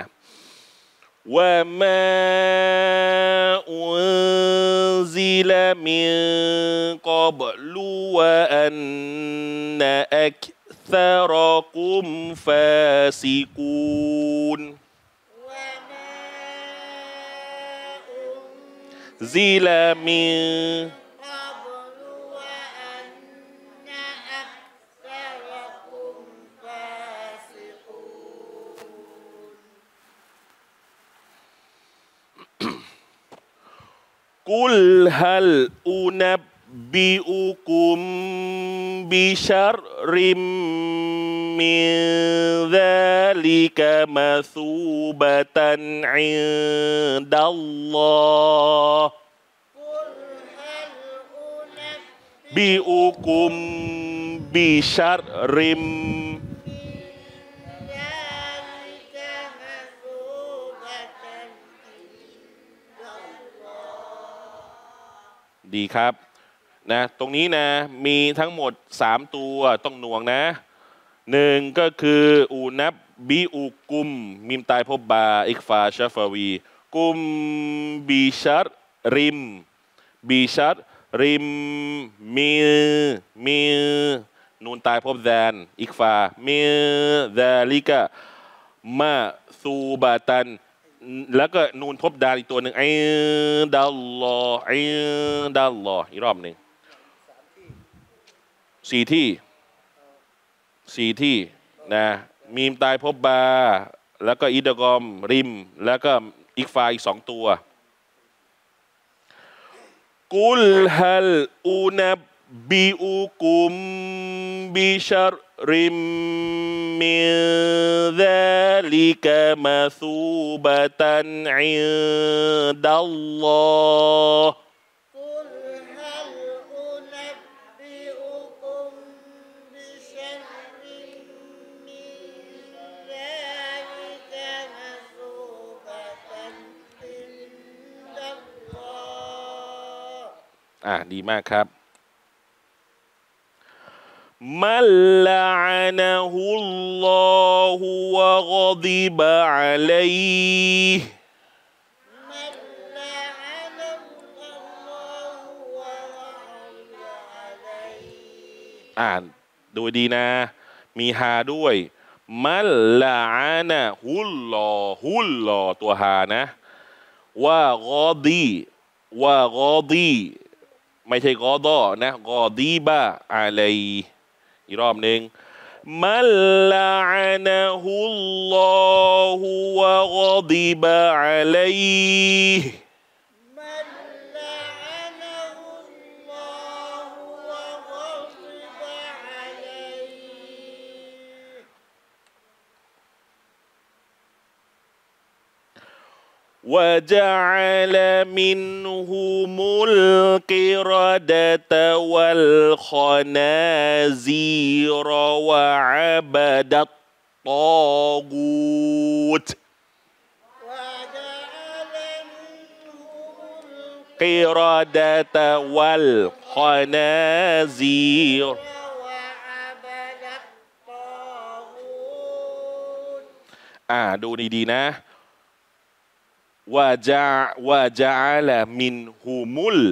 อุนซิลมินกับลูวะอันนะอักษรกุมฟาซิกูนซิลมินกุลฮัลอุนับบิอุกุมบิชัรริมมินซาลิกะมาซูบะตันอินดัลลอฮ์บิอุกุมบิชัรริมดีครับนะตรงนี้นะมีทั้งหมด3ตัวต้องหน่วงนะ1ก็คืออูนับบิอุกุมมิมตายพบบาอิกฟาชาฟาวีกุมบิชัรริมบิชัรริมมีนูนตายพบแดนอิกฟามีดาลิกะมาซูบาตันแล้วก็นูนพบดาอีกตัวหนึ่งอินดัลลอฮ์อินดัลลอฮ์อีกรอบหนึ่ง4 ที่นะมีมตายพบบาแล้วก็อิดกอมริมแล้วก็อีกฟาอีก2 ตัวกุลฮัลอุนับบิอุกุมบิชัรริมมินซาลิกะมาซูบะตันอินดัลลอฮ์ قل هل أنبئكم بشر من ذلك مثوبة عند الله ดีมากครับมัลลาอานะฮุลลอฮุวะกอฎิบะอะลัยฮิ من لعنه الله وغضب عليه ดูดีนะ มีฮาด้วยมัลลาอานะฮุลลอตัวฮานะวะกอดีไม่ใช่กอดอนะกอดีบะอะลัยอีกรอบหนึ่งมัลลาอานะฮุลลอฮุวะกอฎิบะอะลัยฮิ من لعنه الله وغضب عليه وجعل منهم القردة والخنازير وعبد الطاغوت وجعل منهم القردة والخنازير وعبد الطاغوت ดูดีๆนะวะจาละมินฮุมุล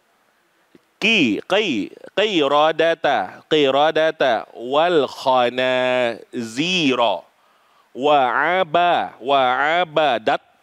กีรอดะตะวัลคอนาซีรอวะอาบาดัต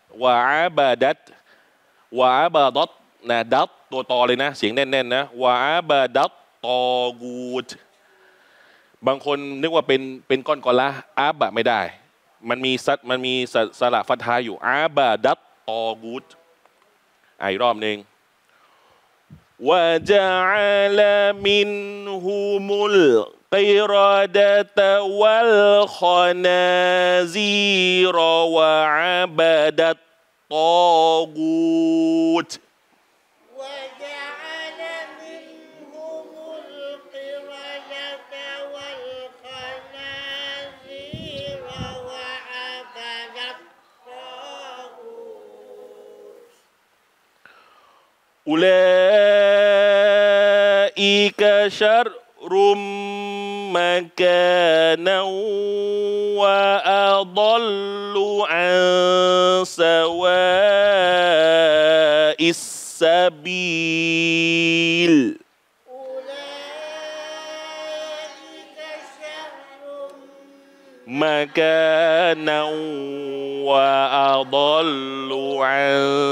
นะดัตตัวตอเลยนะเสียงแน่นๆนะวะอาบาดัตตอกูตบางคนนึกว่าเป็นก้อนกอละอาบะไม่ได้มันมีสระฟัทฮาอยู่อาบาดัตตอกูตอีกรอบหนึ่งวะจาลามินฮุมุลกิรดะตะวัลคอนาซีรวะอาบาดัตตอกูต وجعل منهم القردة والخنازير وعبد الطاغوت أولئك شر مكانا وأضل عن سواء السبيل أولئك شر مكانا وأضل عن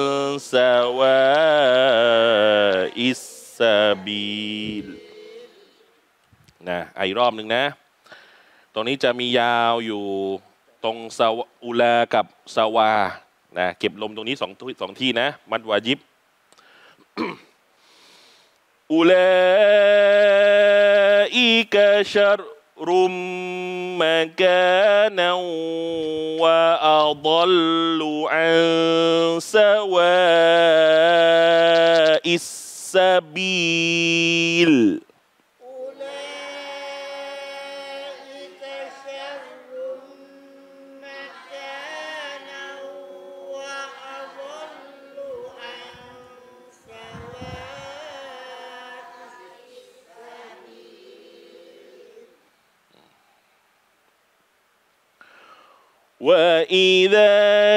سواء السبيل นะอีกรอบหนึ่งนะตรงนี้จะมียาวอยู่ตรงซาอุลากับซาวานะเก็บลมตรงนี้สองที่นะมัดวาญิบ อุลาอิกะชัรรุมมะกานะวะอัฎลุอันซาวาอิสซาบีล أولئك شر مكانا وأضل عن سواء السبيل وإذا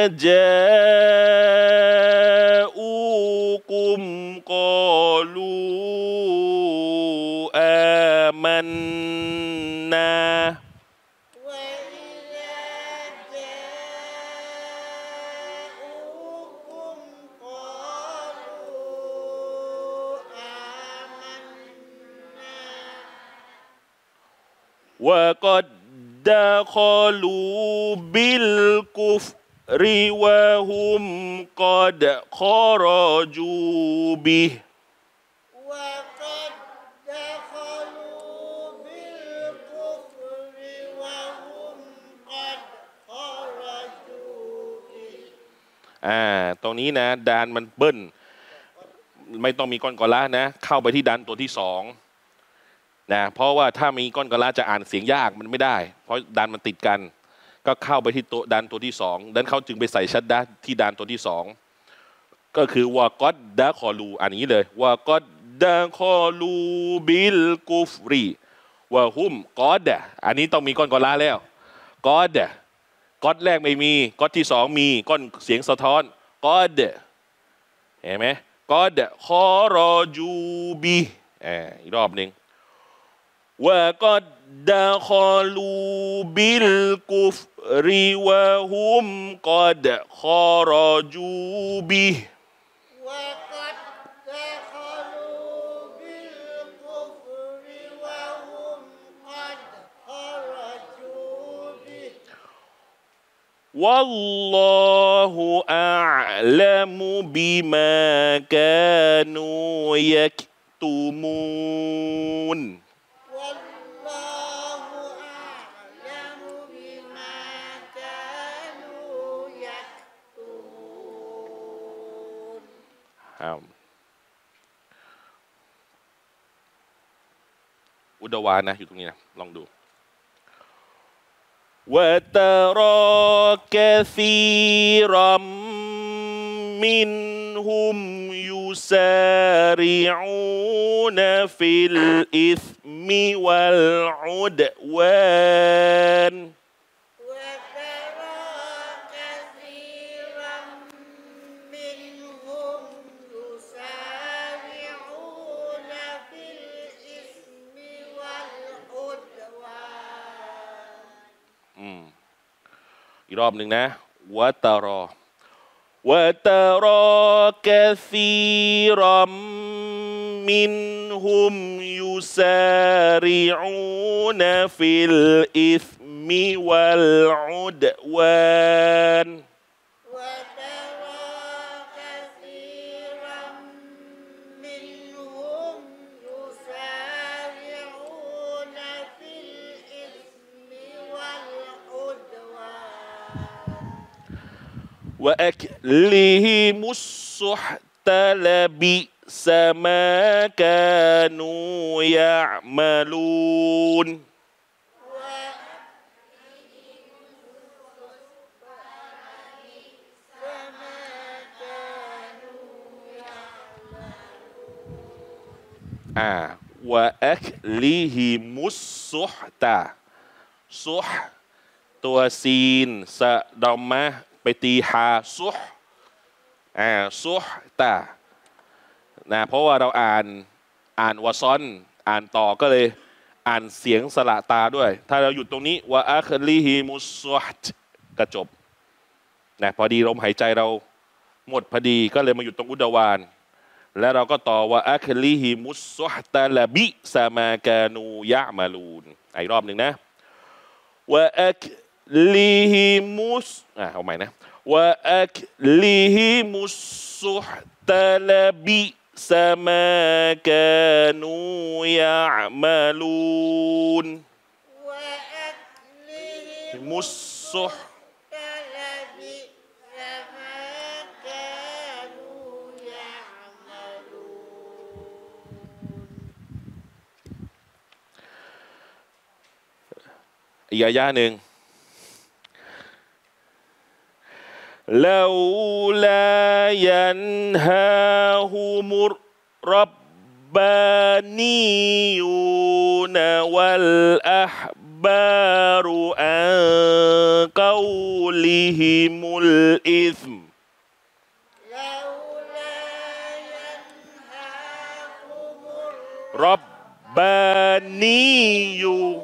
جاءوكم قالوا آمنا وإذا جاءوكم قالوا آمنا وقد دخلوا بالكفر وهم قد خرجوا به ตรงนี้นะดานมันเบิ้ลไม่ต้องมีก้อนกอละนะเข้าไปที่ดานตัวที่สองนะเพราะว่าถ้ามีก้อนกอละจะอ่านเสียงยากมันไม่ได้เพราะดานมันติดกันก็เข้าไปที่ตัวดานตัวที่สองดังนั้นเขาจึงไปใส่ชัดดะที่ดานตัวที่สองก็คือวากอดดะคอลูอ่านอย่างนี้เลยวากอดดะคอลูบิลกุฟรีวะฮุมกอดะอันนี้ต้องมีก้อนกอละแล้วกอดะก๊อตแรกไม่มีก๊อตที่สองมีก้อนเสียงสะท้อนก๊อดเห็นไหมก๊อดคอรอจูบีอีกรอบหนึ่งว่าก๊อดดะคอลูบิลกุฟรีวะฮุมก๊อดคอรอจูบี وقد دخلوا بالكفر وهم قد خرجوا به والله أعلم بما كانوا يكتمون والله أعلم بما كانوا يكتمون อุดวานะอยู่ตรงนี้นะลองดูوترى كثيرا منهم يسارعون في الإثم والعدوان وترى كثيرا منهم يسارعون في الإثم والعدوان อีกรอบหนึ่งนะوترى كثيرا منهم يسارعون في الإثم والعدوان وترى كثيرا منهم يسارعون في الإثم والعدوان وأكلهم السحت لبئس ما كانوا يعملون وأكلهم السحت ซุฮตัวซีนสะดอมมะไปตีฮาซุฮซุฮตานะเพราะว่าเราอ่านวะซอนอ่านต่อก็เลยอ่านเสียงสระตาด้วยถ้าเราหยุดตรงนี้วะอัคลิฮิมุสซุฮตก็จบนะพอดีลมหายใจเราหมดพอดีก็เลยมาหยุดตรงอุดวานแล้วเราก็ต่อว่าอัคลิฮิมุสซุฮตะละบิซามากานูยะมาลูนอีกรอบหนึ่งนะว่าอัคลิฮิมุสเอาใหม่นะว่าอัคลิฮิมุสซุฮตะละบิซามากานูยะมาลูนมุสซุฮอีกอายะหนึ่งلولا ينهاهم الربانيون والأحبار عن قولهم الإثم ربانيون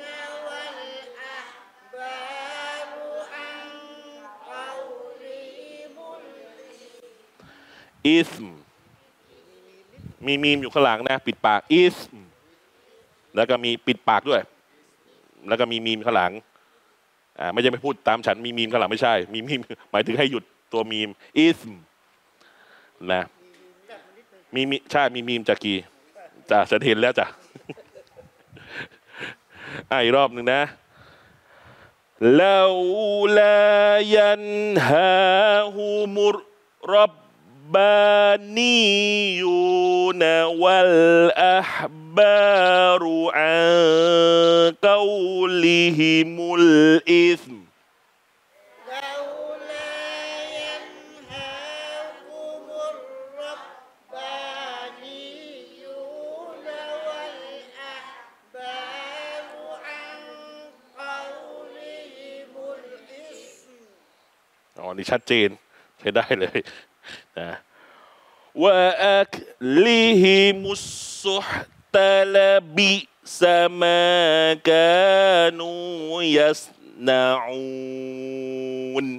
อิสมมีมีมอยู่ข้างหลังนะปิดปากอิสมแล้วก็มีปิดปากด้วยแล้วก็มีมีมข้างหลังไม่ใช่ไม่พูดตามฉันมีมีมข้างหลังไม่ใช่มีมีมหมายถึงให้หยุดตัวมีมอิสมนะมีใช่มีมีมจากกีจ้ะฉันเห็นแล้วจ้ะอีกรอบหนึ่งนะ لولا ينهاهم الربانيون والأحبار عن قولهم الإثم لولا ينهاهم الربانيون والأحبار عن قولهم الإثم อ๋อนี่ชัดเจนใช้ได้เลยนะว่าอักลิฮิมุสซุฮตะลบิสมากานูยัสนาอูน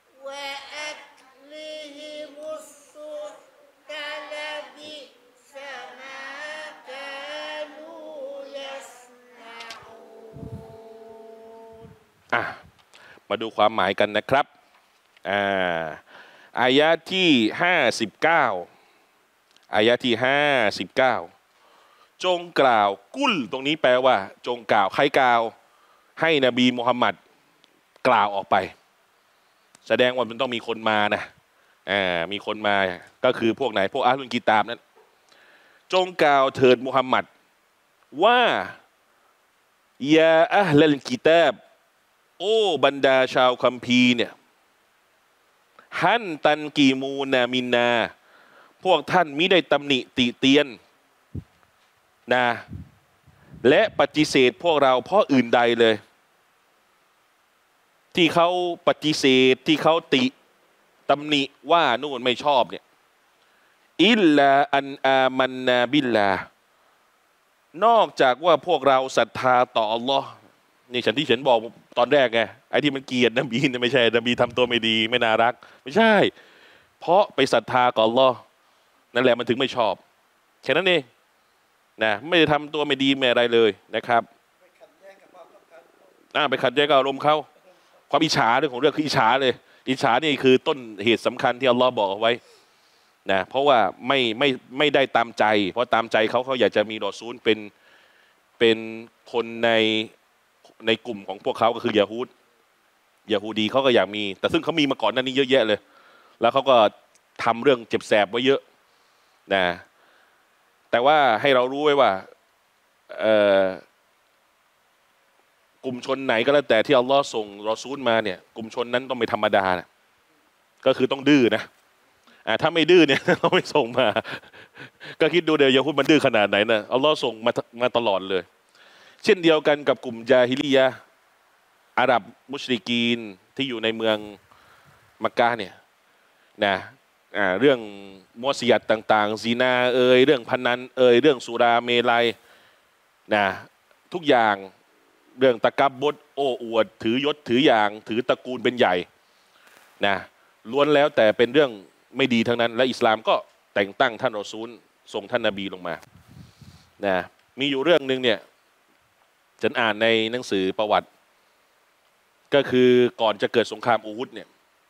وأكلهم السحت لبئس ما كانوا يصنعون มาดูความหมายกันนะครับอายะที่59อายะที่59จงกล่าวกุลตรงนี้แปลว่าจงกล่าวใครกล่าวให้นบีมุฮัมมัดกล่าวออกไปแสดงว่ามันต้องมีคนมานะมีคนมาก็คือพวกไหนพวกอัลลุนกิตาบนั้นจงกล่าวเถิดมุฮัมมัดว่ายาอัลลัลกิตาบโอ้บรรดาชาวคัมภีร์เนี่ยฮันตันกีมูนามินนาพวกท่านมิได้ตำหนิติเตียนนะและปฏิเสธพวกเราเพราะอื่นใดเลยที่เขาปฏิเสธที่เขาติตำหนิว่านู่นไม่ชอบเนี่ยอิลลาอันอามันนาบิลลานอกจากว่าพวกเราศรัทธาต่ออัลลอฮ์นี่ฉันบอกตอนแรกไงไอ้ที่มันเกลียดนบีเนี่ยไม่ใช่นบีทำตัวไม่ดีไม่น่ารักไม่ใช่เพราะไปศรัทธาต่ออัลลอฮ์นั่นแหละมันถึงไม่ชอบแค่นั้นเองนะไม่ได้ทำตัวไม่ดีไม่อะไรเลยนะครับไปขัดแย้งกับอารมณ์เขาความอิจฉาเรื่องของเรื่องคืออิจฉาเลยอิจฉานี่คือต้นเหตุสำคัญที่อัลลอฮ์บอกเอาไว้นะเพราะว่าไม่ได้ตามใจเพราะตามใจเขาอยากจะมีรอซูลเป็นคนในกลุ่มของพวกเขาก็คือยาฮูดีเขาก็อยากมีแต่ซึ่งเขามีมาก่อนหน้านี้เยอะแยะเลยแล้วเขาก็ทำเรื่องเจ็บแสบไว้เยอะนะแต่ว่าให้เรารู้ไว้ว่ากลุ่มชนไหนก็แล้วแต่ที่อัลลอฮ์ส่งรอซูลมาเนี่ยกลุ่มชนนั้นต้องไม่ธรรมดานะก็คือต้องดื้อนะถ้าไม่ดื้อเนี่ยเราไม่ส่งมาก็คิดดูเดี๋ยวยาฮูดมันดื้อขนาดไหนนะอัลลอฮ์ส่งมาตลอดเลยเช่นเดียวกันกับกลุ่มญาฮิลียะห์อาหรับมุชริกีนที่อยู่ในเมืองมักกะห์เนี่ยนะเรื่องมัวซิยัตต่างๆซีนาเรื่องพนันเรื่องสุราเมลัยนะทุกอย่างเรื่องตะกับบดโอ้อวดถือยศถืออย่างถือตระกูลเป็นใหญ่นะล้วนแล้วแต่เป็นเรื่องไม่ดีทั้งนั้นและอิสลามก็แต่งตั้งท่านรอซูลส่งท่านนบีลงมานะมีอยู่เรื่องนึงเนี่ยฉันอ่านในหนังสือประวัติก็คือก่อนจะเกิดสงครามอูฮุดเนี่ย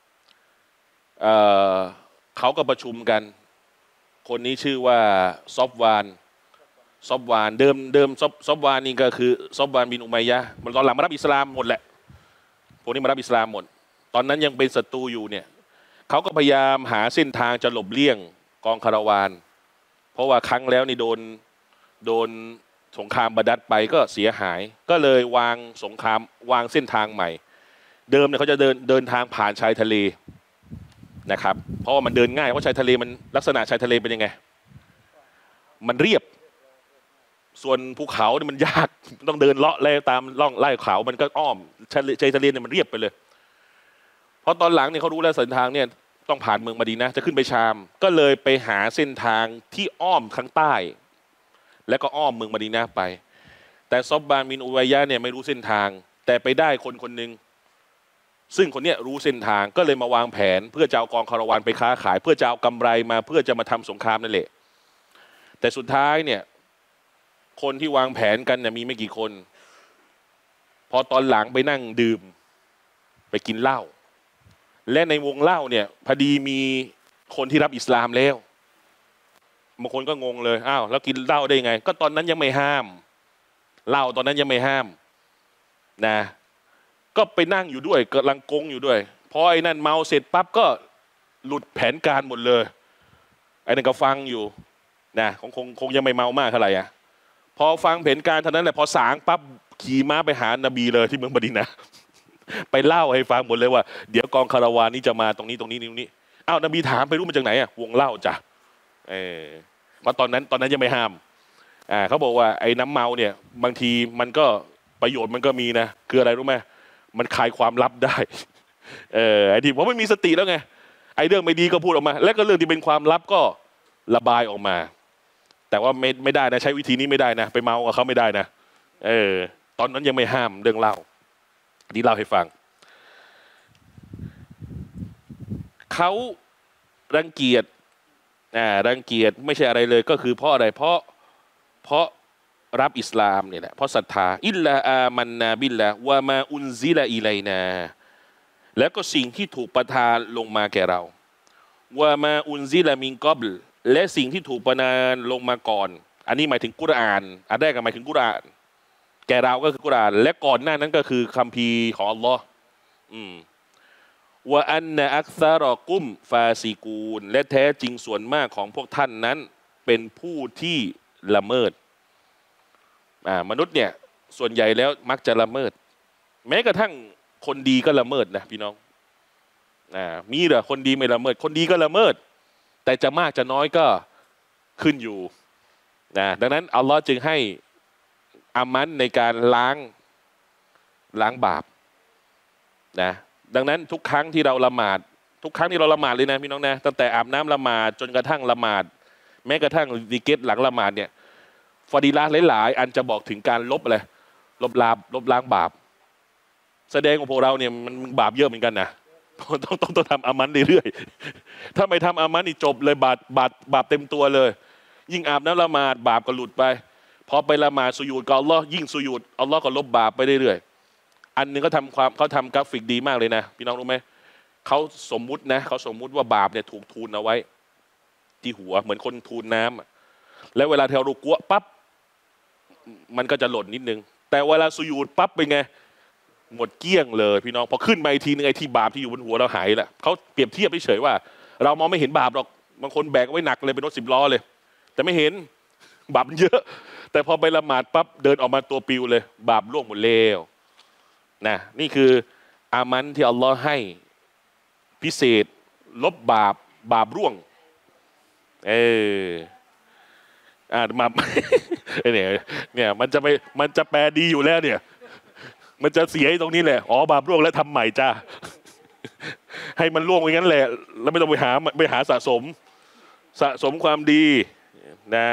เขาก็ประชุมกันคนนี้ชื่อว่าซอฟวานเดิมซอฟวานนี่ก็คือซอฟวานบินอุมัยยะห์มันตอนหลังมารับอิสลามหมดแหละพวกนี้มารับอิสลามหมดตอนนั้นยังเป็นศัตรูอยู่เนี่ยเขาก็พยายามหาเส้นทางจะหลบเลี่ยงกองคาราวานเพราะว่าครั้งแล้วนี่โดนสงครามบาดัดไปก็เสียหายก็เลยวางเส้นทางใหม่เดิมเนี่ยเขาจะเดินทางผ่านชายทะเลนะครับเพราะว่ามันเดินง่ายเพราะชายทะเลมันลักษณะชายทะเลเป็นยังไงมันเรียบส่วนภูเขาเนี่ยมันยากต้องเดินเลาะไล่ตามล่องไล่เขามันก็อ้อมชายทะเลเนี่ยมันเรียบไปเลยเพราะตอนหลังเนี่ยเขารู้แล้วเส้นทางเนี่ยต้องผ่านเมืองมะดีนะห์จะขึ้นไปชามก็เลยไปหาเส้นทางที่อ้อมข้างใต้แล้วก็อ้อมเมืองมะดีนะห์ไปแต่ซอบบานบินอุวัยยะห์เนี่ยไม่รู้เส้นทางแต่ไปได้คนหนึ่งซึ่งคนเนี้ยรู้เส้นทางก็เลยมาวางแผนเพื่อจะเอากองคาราวานไปค้าขายเพื่อจะเอากำไรมาเพื่อจะมาทำสงครามนั่นแหละแต่สุดท้ายเนี่ยคนที่วางแผนกันเนี่ยมีไม่กี่คนพอตอนหลังไปนั่งดื่มไปกินเหล้าและในวงเล่าเนี่ยพอดีมีคนที่รับอิสลามแล้วบางคนก็งงเลยอ้าวแล้วกินเหล้าได้ไงก็ตอนนั้นยังไม่ห้ามเหล้าตอนนั้นยังไม่ห้ามนะก็ไปนั่งอยู่ด้วยกำลังกงอยู่ด้วยพอไอ้นั่นเมาเสร็จปั๊บก็หลุดแผนการหมดเลยไอ้นั่นก็ฟังอยู่นะคงยังไม่เมามากเท่าไหร่อ่ะพอฟังแผนการเท่านั้นแหละพอสางปั๊บขี่ม้าไปหานบีเลยที่เมืองมะดีนะห์ไปเล่าให้ฟังหมดเลยว่าเดี๋ยวกองคาราวานนี้จะมาตรงนี้ตรงนี้อ้าวนบีถามไปรู้มาจากไหนอ่ะวงเล่าจ้ะเพราะตอนนั้นยังไม่ห้ามเขาบอกว่าไอ้น้ำเมาเนี่ยบางทีมันก็ประโยชน์มันก็มีนะคืออะไรรู้ไหมมันคลายความลับได้ไอ้ที่ผมไม่มีสติแล้วไงไอ้เรื่องไม่ดีก็พูดออกมาและก็เรื่องที่เป็นความลับก็ระบายออกมาแต่ว่าไม่ได้นะใช้วิธีนี้ไม่ได้นะไปเมากับเขาไม่ได้นะตอนนั้นยังไม่ห้ามเรื่องเล่าที่เล่าให้ฟังเขารังเกียจไม่ใช่อะไรเลยก็คือเพราะอะไรเพราะรับอิสลามเนี่ยแหละเพราะศรัทธาอิลลาอามันนาบิลละวะมาอุนซิลาอิไลนาแล้วก็สิ่งที่ถูกประทานลงมาแก่เราวะมาอุนซิลามินกอบลและสิ่งที่ถูกประทานลงมาก่อนอันนี้หมายถึงกุรอานอันแรกก็หมายถึงกุรอานแก่เราก็คือกุรอานและก่อนหน้านั้นก็คือคัมภีร์ของอัลลอฮ์ว่าอันนะอักซารอกุมฟาซิกูนและแท้จริงส่วนมากของพวกท่านนั้นเป็นผู้ที่ละเมิดมนุษย์เนี่ยส่วนใหญ่แล้วมักจะละเมิดแม้กระทั่งคนดีก็ละเมิดนะพี่น้องมีเหรอคนดีไม่ละเมิดคนดีก็ละเมิดแต่จะมากจะน้อยก็ขึ้นอยู่ดังนั้นอัลลอฮ์จึงให้อามันในการล้างบาปดังนั้นทุกครั้งที่เราละหมาดเลยนะพี่น้องนะตั้งแต่อาบน้ำละหมาดจนกระทั่งละหมาดแม้กระทั่งซิกเก็ตหลังละหมาดเนี่ยฟอดีละห์หลายๆอันจะบอกถึงการลบล้างบาปแสดงของพวกเราเนี่ยมันบาปเยอะเหมือนกันนะต้องทำอามันเรื่อยๆถ้าไม่ทำอามันนี่จบเลยบาปเต็มตัวเลยยิ่งอาบน้ำละหมาดบาปก็หลุดไปพอไปละหมาดสุญูดกับอัลลอฮ์ยิ่งสุญูดอัลลอฮ์ก็ลบบาปไปเรื่อยๆอันนึงเขาทำกราฟิกดีมากเลยนะพี่น้องรู้ไหมเขาสมมุติว่าบาปเนี่ยถูกทูลเอาไว้ที่หัวเหมือนคนทูลน้ำแล้วเวลาเรารุกัวปั๊บมันก็จะหล่นนิดนึงแต่เวลาสุญูดปั๊บเป็นไงหมดเกลี้ยงเลยพี่น้องพอขึ้นมาอีกทีนึงไอ้ที่บาปที่อยู่บนหัวเราหายแล้วเขาเปรียบเทียบเฉยๆว่าเรามองไม่เห็นบาปหรอกบางคนแบกไว้หนักเลยเป็นรถ10 ล้อเลยแต่ไม่เห็นบาปมันเยอะแต่พอไปละหมาดปั๊บเดินออกมาตัวปิวเลยบาปล่วงหมดแล้วนี่คืออามันที่อัลลอฮ์ให้พิเศษลบบาปร่วงมาเนี่ยมันจะแปลดีอยู่แล้วเนี่ยมันจะเสียตรงนี้แหละบาปร่วงแล้วทำใหม่จ้าให้มันร่วงไปงั้นแหละแล้วไม่ต้องไปหาสะสมความดีนะ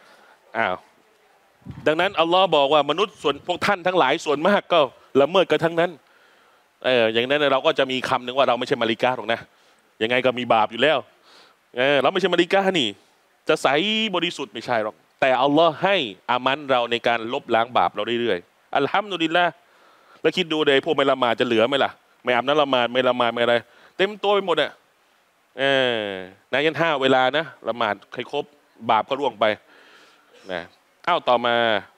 ดังนั้นอัลลอฮ์บอกว่ามนุษย์ส่วนพวกท่านทั้งหลายส่วนมากก็ละเมิดกันทั้งนั้นอย่างนั้นเราก็จะมีคำหนึ่งว่าเราไม่ใช่มาลิกาหรอกนะยังไงก็มีบาปอยู่แล้วเราไม่ใช่มาลิกานี่จะใสบริสุทธิ์ไม่ใช่หรอกแต่อัลลอฮ์ให้อามันเราในการลบล้างบาปเราเรื่อยๆอัลฮัมดุลิลละห์แล้วคิดดูเลยพวกไม่ละหมาดจะเหลือไหมล่ะไม่อาบน้ำละหมาดไม่ละหมาดไม่อะไรเต็มตัวไปหมดยัน5 เวลานะละหมาดใครครบบาปก็ร่วงไปต่อมา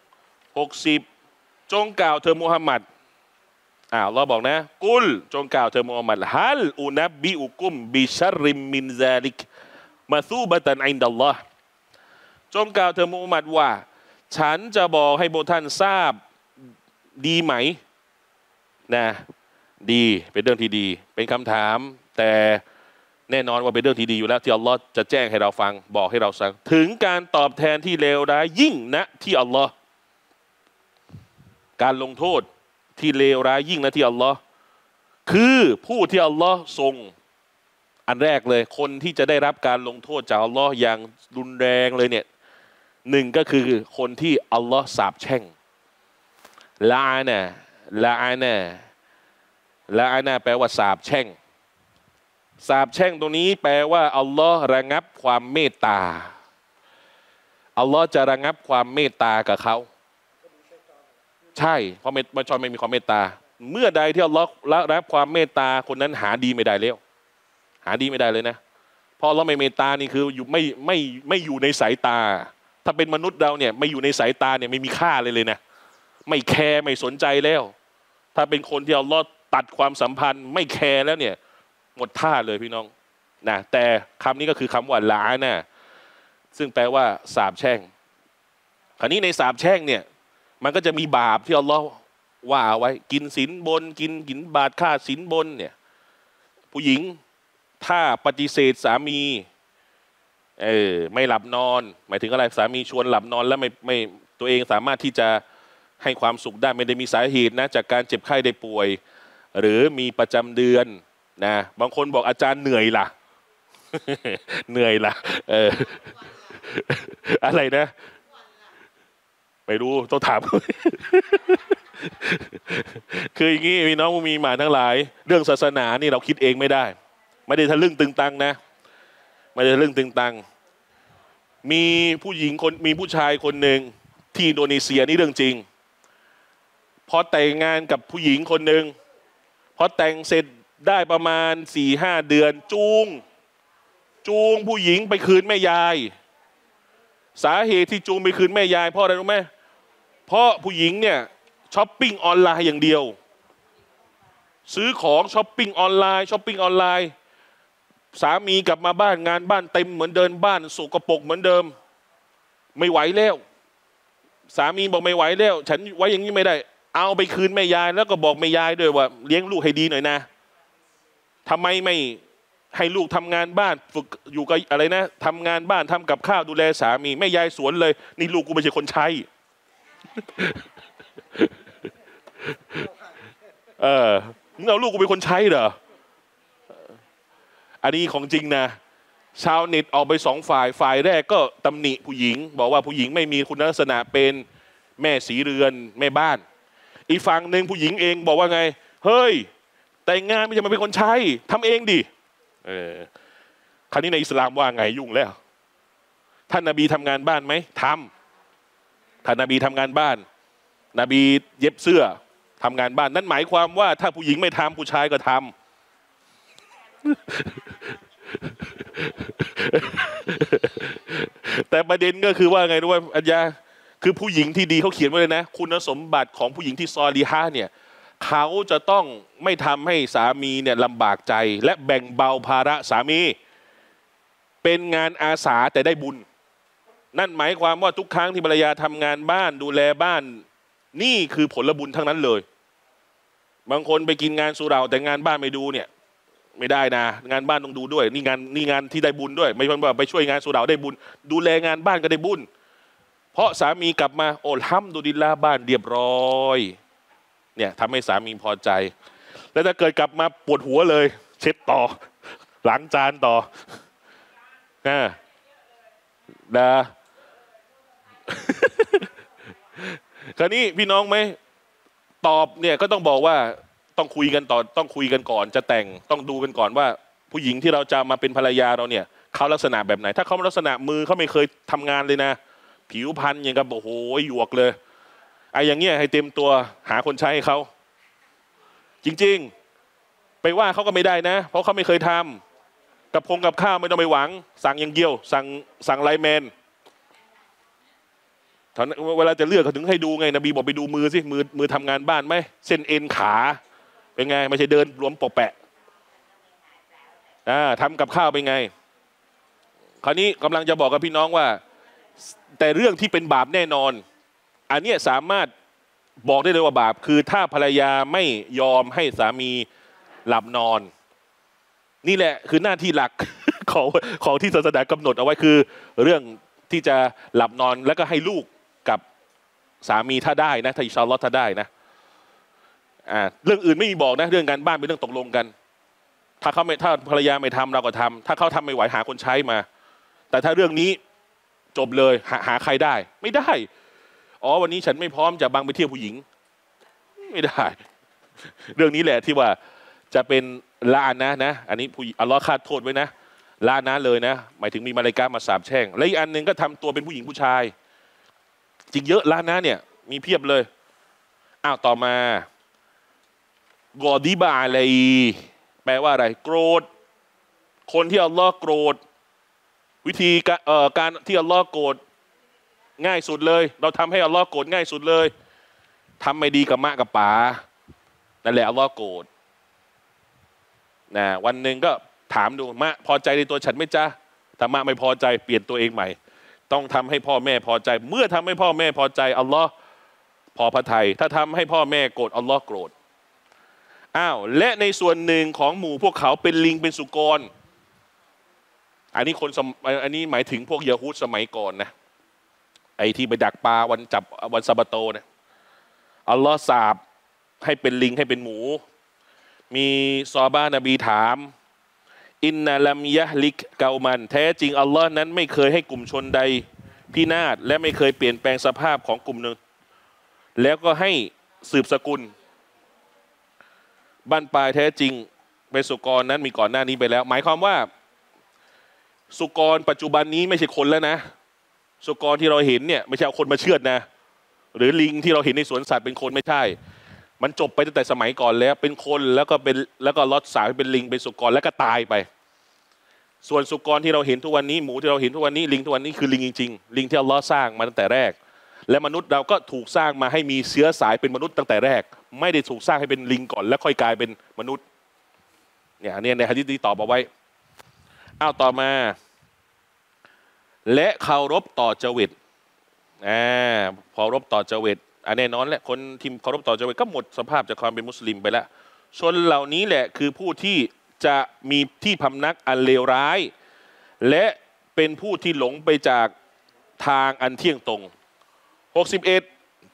60จงกล่าวเธอมุฮัมมัดเราบอกนะกุลจงกล่าวเธอมุฮัมมัดฮัลอุนับบิอุกุมบิชัรริมมินซาลิกมาซูบะตันอินดัลลอฮ์จงกล่าวเธอมุฮัมมัดว่าฉันจะบอกให้พวกท่านทราบดีไหมดีเป็นเรื่องที่ดีเป็นคำถามแต่แน่นอนว่าเป็นเรื่องที่ดีอยู่แล้วที่อัลลอฮ์จะแจ้งให้เราฟังบอกให้เราฟังถึงการตอบแทนที่เลวร้ายยิ่งนะที่อัลลอฮ์การลงโทษที่เลวร้ายยิ่งนะที่อัลลอฮ์คือผู้ที่อัลลอฮ์ทรงอันแรกเลยคนที่จะได้รับการลงโทษจากอัลลอฮ์อย่างรุนแรงเลยเนี่ยหนึ่งก็คือคนที่อัลลอฮ์สาปแช่งละอานะแปลว่าสาปแช่งตรงนี้แปลว่าอัลลอฮ์ระงับความเมตตาอัลลอฮ์จะระงับความเมตตากับเขาใช่เพราะไม่มีความเมตตาเมื่อใดที่อัลลอฮ์ระงับความเมตตาคนนั้นหาดีไม่ได้แล้วหาดีไม่ได้เลยนะเพราะอัลลอฮ์ไม่เมตตานี่คืออยู่ไม่อยู่ในสายตาถ้าเป็นมนุษย์เราเนี่ยไม่อยู่ในสายตาเนี่ยไม่มีค่าเลยนะไม่แคร์ไม่สนใจแล้วถ้าเป็นคนที่อัลลอฮ์ตัดความสัมพันธ์ไม่แคร์แล้วเนี่ยหมดท่าเลยพี่น้องนะแต่คำนี้ก็คือคำว่าลานะซึ่งแปลว่าสาปแช่งคราวนี้ในสาปแช่งเนี่ยมันก็จะมีบาปที่อัลลอฮ์ว่าไว้กินสินบนกินบาทค่าสินบนเนี่ยผู้หญิงถ้าปฏิเสธสามีไม่หลับนอนหมายถึงอะไรสามีชวนหลับนอนแล้วไม่ตัวเองสามารถที่จะให้ความสุขได้ไม่ได้มีสาเหตุนะจากการเจ็บไข้ได้ป่วยหรือมีประจำเดือนนะบางคนบอกอาจารย์เหนื่อยล่ะ เหนื่อยล่ะอะไรนะไม่รู้ต้องถาม คืออย่างนี้พี่น้องมีหมาทั้งหลายเรื่องศาสนานี่เราคิดเองไม่ได้ไม่ได้ทะลึ่งตึงตังนะไม่ได้ทะลึ่งตึงตังมีผู้ชายคนหนึ่งที่อินโดนีเซียนี่เรื่องจริงพอแต่งงานกับผู้หญิงคนหนึ่งพอแต่งเสร็จได้ประมาณ 4-5 เดือนจูงผู้หญิงไปคืนแม่ยายสาเหตุที่จูงไปคืนแม่ยายเพราะอะไรรู้ไหมเพราะผู้หญิงเนี่ยช้อปปิ้งออนไลน์อย่างเดียวซื้อของช้อปปิ้งออนไลน์สามีกลับมาบ้านงานบ้านเต็มเหมือนเดิมบ้านสกปรกเหมือนเดิมไม่ไหวแล้วสามีบอกไม่ไหวแล้วฉันไว้อย่างนี้ไม่ได้เอาไปคืนแม่ยายแล้วก็บอกแม่ยายด้วยว่าเลี้ยงลูกให้ดีหน่อยนะทำไมไม่ให้ลูกทำงานบ้านฝึกอยู่กับอะไรนะทำงานบ้านทำกับข้าวดูแลสามีแม่ยายสวนเลยนี่ลูกกูไม่ใช่คนใช้ มึงเอาลูกกูเป็นคนใช้เหรออันนี้ของจริงนะชาวเน็ตออกไป2 ฝ่ายแรกก็ตำหนิผู้หญิงบอกว่าผู้หญิงไม่มีคุณลักษณะเป็นแม่สีเรือนแม่บ้านอีกฝั่งหนึ่งผู้หญิงเองบอกว่าไงเฮ้ยแต่งงานไม่ใช่มาเป็นคนใช้ทำเองดิคราวนี้ในอิสลามว่าไงยุ่งแล้วท่านนบีทำงานบ้านไหมทำท่านนบีทำงานบ้านนบีเย็บเสื้อทำงานบ้านนั่นหมายความว่าถ้าผู้หญิงไม่ทำผู้ชายก็ทำ แต่ประเด็นก็คือว่าไงรู้ไหมอัญญาคือผู้หญิงที่ดีเขาเขียนไว้เลยนะคุณสมบัติของผู้หญิงที่ซอลิฮะห์เนี่ยเขาจะต้องไม่ทำให้สามีเนี่ยลำบากใจและแบ่งเบาภาระสามีเป็นงานอาสาแต่ได้บุญนั่นหมายความว่าทุกครั้งที่ภรรยาทำงานบ้านดูแลบ้านนี่คือผลบุญทั้งนั้นเลยบางคนไปกินงานสุเหร่าแต่งานบ้านไม่ดูเนี่ยไม่ได้นะงานบ้านต้องดูด้วยนี่งานที่ได้บุญด้วยไม่ใช่ว่าไปช่วยงานสุเหร่าได้บุญดูแลงานบ้านก็ได้บุญเพราะสามีกลับมาโอ้ฮัมดุลิลละห์บ้านเรียบร้อยเนี่ยทำให้สามีพอใจแล้วถ้าเกิดกลับมาปวดหัวเลยเช็ดต่อล้างจานต่อนะ คราวนี้พี่น้องไหมตอบเนี่ยก็ต้องบอกว่าต้องคุยกันต่อต้องคุยกันก่อนจะแต่งต้องดูกันก่อนว่าผู้หญิงที่เราจะมาเป็นภรรยาเราเนี่ยเขาลักษณะแบบไหนถ้าเขาลักษณะมือเขาไม่เคยทำงานเลยนะผิวพรรณอย่างกับโอ้โหหยวกเลยไอ้อย่างเงี้ยให้เต็มตัวหาคนใช้ให้เขาจริงๆไปว่าเขาก็ไม่ได้นะเพราะเขาไม่เคยทำกับข้าวไม่ต้องไปหวังสั่งอย่างเดียวสั่งไลน์แมนเวลาจะเลือกเขาถึงให้ดูไงนบีบอกไปดูมือสิมือทำงานบ้านไหมเส้นเอ็นขาเป็นไงไม่ใช่เดินรวมปกแปะทำกับข้าวเป็นไงคราวนี้กำลังจะบอกกับพี่น้องว่าแต่เรื่องที่เป็นบาปแน่นอนอันนี้สามารถบอกได้เลยว่าบาปคือถ้าภรรยาไม่ยอมให้สามีหลับนอนนี่แหละคือหน้าที่หลัก ของที่ศาสนากำหนดเอาไว้คือเรื่องที่จะหลับนอนแล้วก็ให้ลูกกับสามีถ้าได้นะถ้าอินชาอัลลอฮ์ถ้าได้นะเรื่องอื่นไม่มีบอกนะเรื่องการบ้านเป็นเรื่องตกลงกันถ้าภรรยาไม่ทำเราก็ทำถ้าเขาทำไม่ไหวหาคนใช้มาแต่ถ้าเรื่องนี้จบเลยหาใครได้ไม่ได้วันนี้ฉันไม่พร้อมจะบังไปเที่ยวผู้หญิงไม่ได้เรื่องนี้แหละที่ว่าจะเป็นลานะอันนี้อัลลอฮ์คาดโทษไว้นะลานะเลยนะหมายถึงมีมาลาอิกะฮ์มาสาปแช่งและอีกอันหนึ่งก็ทำตัวเป็นผู้หญิงผู้ชายจริงเยอะลานะเนี่ยมีเพียบเลยต่อมากอดิบะอะลัยแปลว่าอะไรโกรธคนที่อัลลอฮ์โกรธวิธีการที่อัลลอฮ์โกรธง่ายสุดเลยเราทำให้อัลลอฮ์โกรธง่ายสุดเลยทำไม่ดีกับมะกับป๋านั่นแหละอัลลอฮ์โกรธนะวันหนึ่งก็ถามดูมะพอใจในตัวฉันไหมจ๊ะถ้ามะไม่พอใจเปลี่ยนตัวเองใหม่ต้องทำให้พ่อแม่พอใจเมื่อทำให้พ่อแม่พอใจอัลลอฮ์พอพระทัยถ้าทำให้พ่อแม่โกรธอัลลอฮ์โกรธอ้าวและในส่วนหนึ่งของหมู่พวกเขาเป็นลิงเป็นสุกรอันนี้หมายถึงพวกยะฮูดสมัยก่อนนะไอ้ที่ไปดักปลาวันจับวันซาบะโตเนี่ยอัลลอฮ์สาปให้เป็นลิงให้เป็นหมูมีซอฮาบะห์นบีถามอินนาลัมยะลิกเกามันแท้จริงอัลลอฮ์นั้นไม่เคยให้กลุ่มชนใดพินาศและไม่เคยเปลี่ยนแปลงสภาพของกลุ่มหนึ่งแล้วก็ให้สืบสกุลบ้านปลายแท้จริงเป็นสุกรนั้นมีก่อนหน้านี้ไปแล้วหมายความว่าสุกรปัจจุบันนี้ไม่ใช่คนแล้วนะสุกรที่เราเห็นเนี่ยไม่ใช่เอาคนมาเชือดนะหรือลิงที่เราเห็นในสวนสัตว์เป็นคนไม่ใช่มันจบไปตั้งแต่สมัยก่อนแล้วเป็นคนแล้วก็ล็อตสาวเป็นลิงเป็นสุกรแล้วก็ตายไปส่วนสุกรที่เราเห็นทุกวันนี้หมูที่เราเห็นทุกวันนี้ลิงทุกวันนี้คือลิงจริงๆลิงที่อัลเลาะห์สร้างมาตั้งแต่แรกและมนุษย์เราก็ถูกสร้างมาให้มีเชื้อสายเป็นมนุษย์ตั้งแต่แรกไม่ได้ถูกสร้างให้เป็นลิงก่อนแล้วค่อยกลายเป็นมนุษย์เนี่ยในหะดีษที่ตอบเอาไว้อ้าวต่อมาและเคารพต่อจวิตเคารพต่อจวิตแน่นอนแหละคนที่เคารพต่อจวิตก็หมดสภาพจากความเป็นมุสลิมไปแล้วชนเหล่านี้แหละคือผู้ที่จะมีที่พำนักอันเลวร้ายและเป็นผู้ที่หลงไปจากทางอันเที่ยงตรง61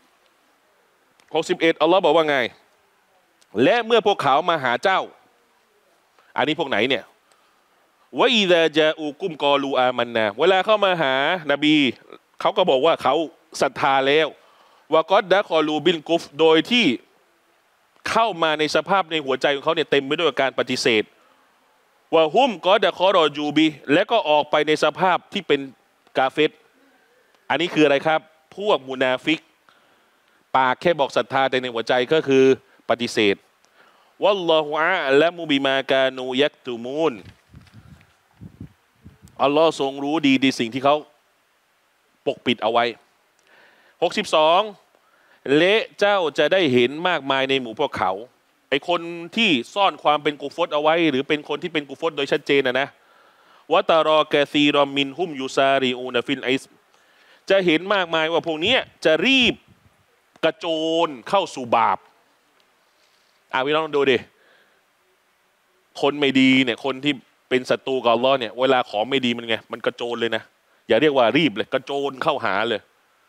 อัลลอฮ์บอกว่าไงและเมื่อพวกเขามาหาเจ้าอันนี้พวกไหนเนี่ยวะอิซาจาอูกุมกอลูอามันนาเวลาเข้ามาหานบีเขาก็บอกว่าเขาศรัทธาแล้ววะกอดดะคอลูบินกุฟโดยที่เข้ามาในสภาพในหัวใจของเขาเนี่ยเต็มไปด้วยการปฏิเสธวะฮุมกอดดะคอรอจูบีและก็ออกไปในสภาพที่เป็นกาเฟรอันนี้คืออะไรครับพวกมุนาฟิกปากแค่บอกศรัทธาแต่ในหัวใจก็คือปฏิเสธวัลลอฮุอะละมุบิมากานูยักตุมูนอัลลอฮ์ทรงรู้ดีในสิ่งที่เขาปกปิดเอาไว้62และเจ้าจะได้เห็นมากมายในหมู่พวกเขาไอคนที่ซ่อนความเป็นกุฟรเอาไว้หรือเป็นคนที่เป็นกุฟรโดยชัดเจนนะวะตารอกะซีรอมินฮุมยูซาริอูนฟิลไอส์จะเห็นมากมายว่าพวกนี้จะรีบกระโจนเข้าสู่บาปพี่น้องดูดิคนไม่ดีเนี่ยคนที่เป็นศัตรูกับอัลเลาะห์เนี่ยเวลาของไม่ดีมันไงมันกระโจนเลยนะอย่าเรียกว่ารีบเลยกระโจนเข้าหาเลย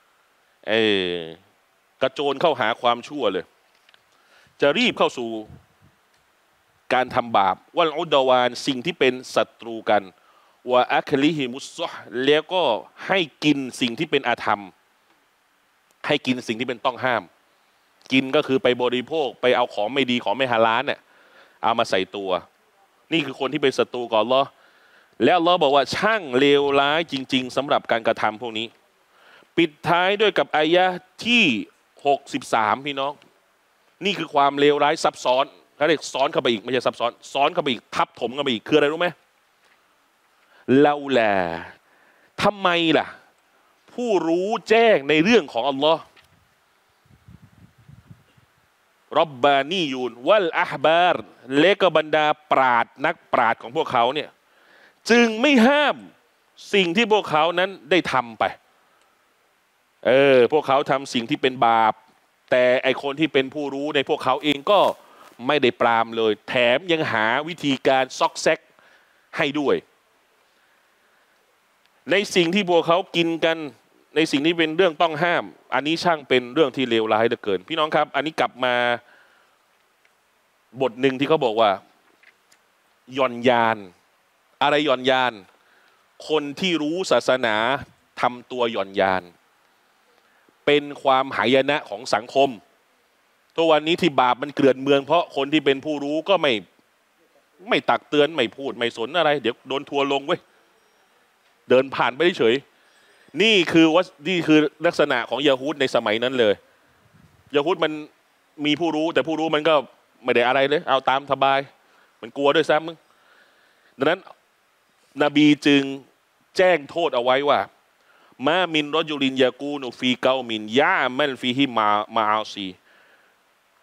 กระโจนเข้าหาความชั่วเลยจะรีบเข้าสู่การทำบาปวัลอุดวานสิ่งที่เป็นศัตรูกันวะอัคลิฮิมุสซอฮแล้วก็ให้กินสิ่งที่เป็นอาธรรมให้กินสิ่งที่เป็นต้องห้ามกินก็คือไปบริโภคไปเอาของไม่ดีของไม่ฮาลาลเนี่ยเอามาใส่ตัวนี่คือคนที่เป็นศัตรูกับอัลเลาะห์แล้วอัลเลาะห์บอกว่าช่างเลวร้ายจริงๆสำหรับการกระทำพวกนี้ปิดท้ายด้วยกับอายะห์ที่63พี่น้องนี่คือความเลวร้ายซับซ้อนเขาเรียกซ้อนเข้าไปอีกไม่ใช่ซับซ้อนซ้อนเข้าไปอีกทับถมเข้าไปอีกคืออะไรรู้ไหมเราแหละทำไมล่ะผู้รู้แจ้งในเรื่องของอัลลอฮ์รบบานียูนวัลอะฮบาร์และก็บรรดาปราชญ์นักปราชญ์ของพวกเขาเนี่ยจึงไม่ห้ามสิ่งที่พวกเขานั้นได้ทำไปพวกเขาทำสิ่งที่เป็นบาปแต่ไอคนที่เป็นผู้รู้ในพวกเขาเองก็ไม่ได้ปรามเลยแถมยังหาวิธีการซอกแซกให้ด้วยในสิ่งที่พวกเขากินกันในสิ่งที่เป็นเรื่องต้องห้ามอันนี้ช่างเป็นเรื่องที่เลวร้ายเหลือเกินพี่น้องครับอันนี้กลับมาบทหนึ่งที่เขาบอกว่าย่อนยานอะไรย่อนยานคนที่รู้ศาสนาทำตัวย่อนยานเป็นความหายนะของสังคมตัววันนี้ที่บาปมันเกลื่อนเมืองเพราะคนที่เป็นผู้รู้ก็ไม่ตักเตือนไม่พูดไม่สนอะไรเดี๋ยวโดนทัวร์ลงเว้ยเดินผ่านไปเฉยนี่คือลักษณะของยะฮูดในสมัยนั้นเลยยะฮูดมันมีผู้รู้แต่ผู้รู้มันก็ไม่ได้อะไรเลยเอาตามสบายมันกลัวด้วยซ้ำมึงดังนั้นนบีจึงแจ้งโทษเอาไว้ว่ามามินรอจุลินยากูนุฟีเกามินยามันฟีฮิมาอาซี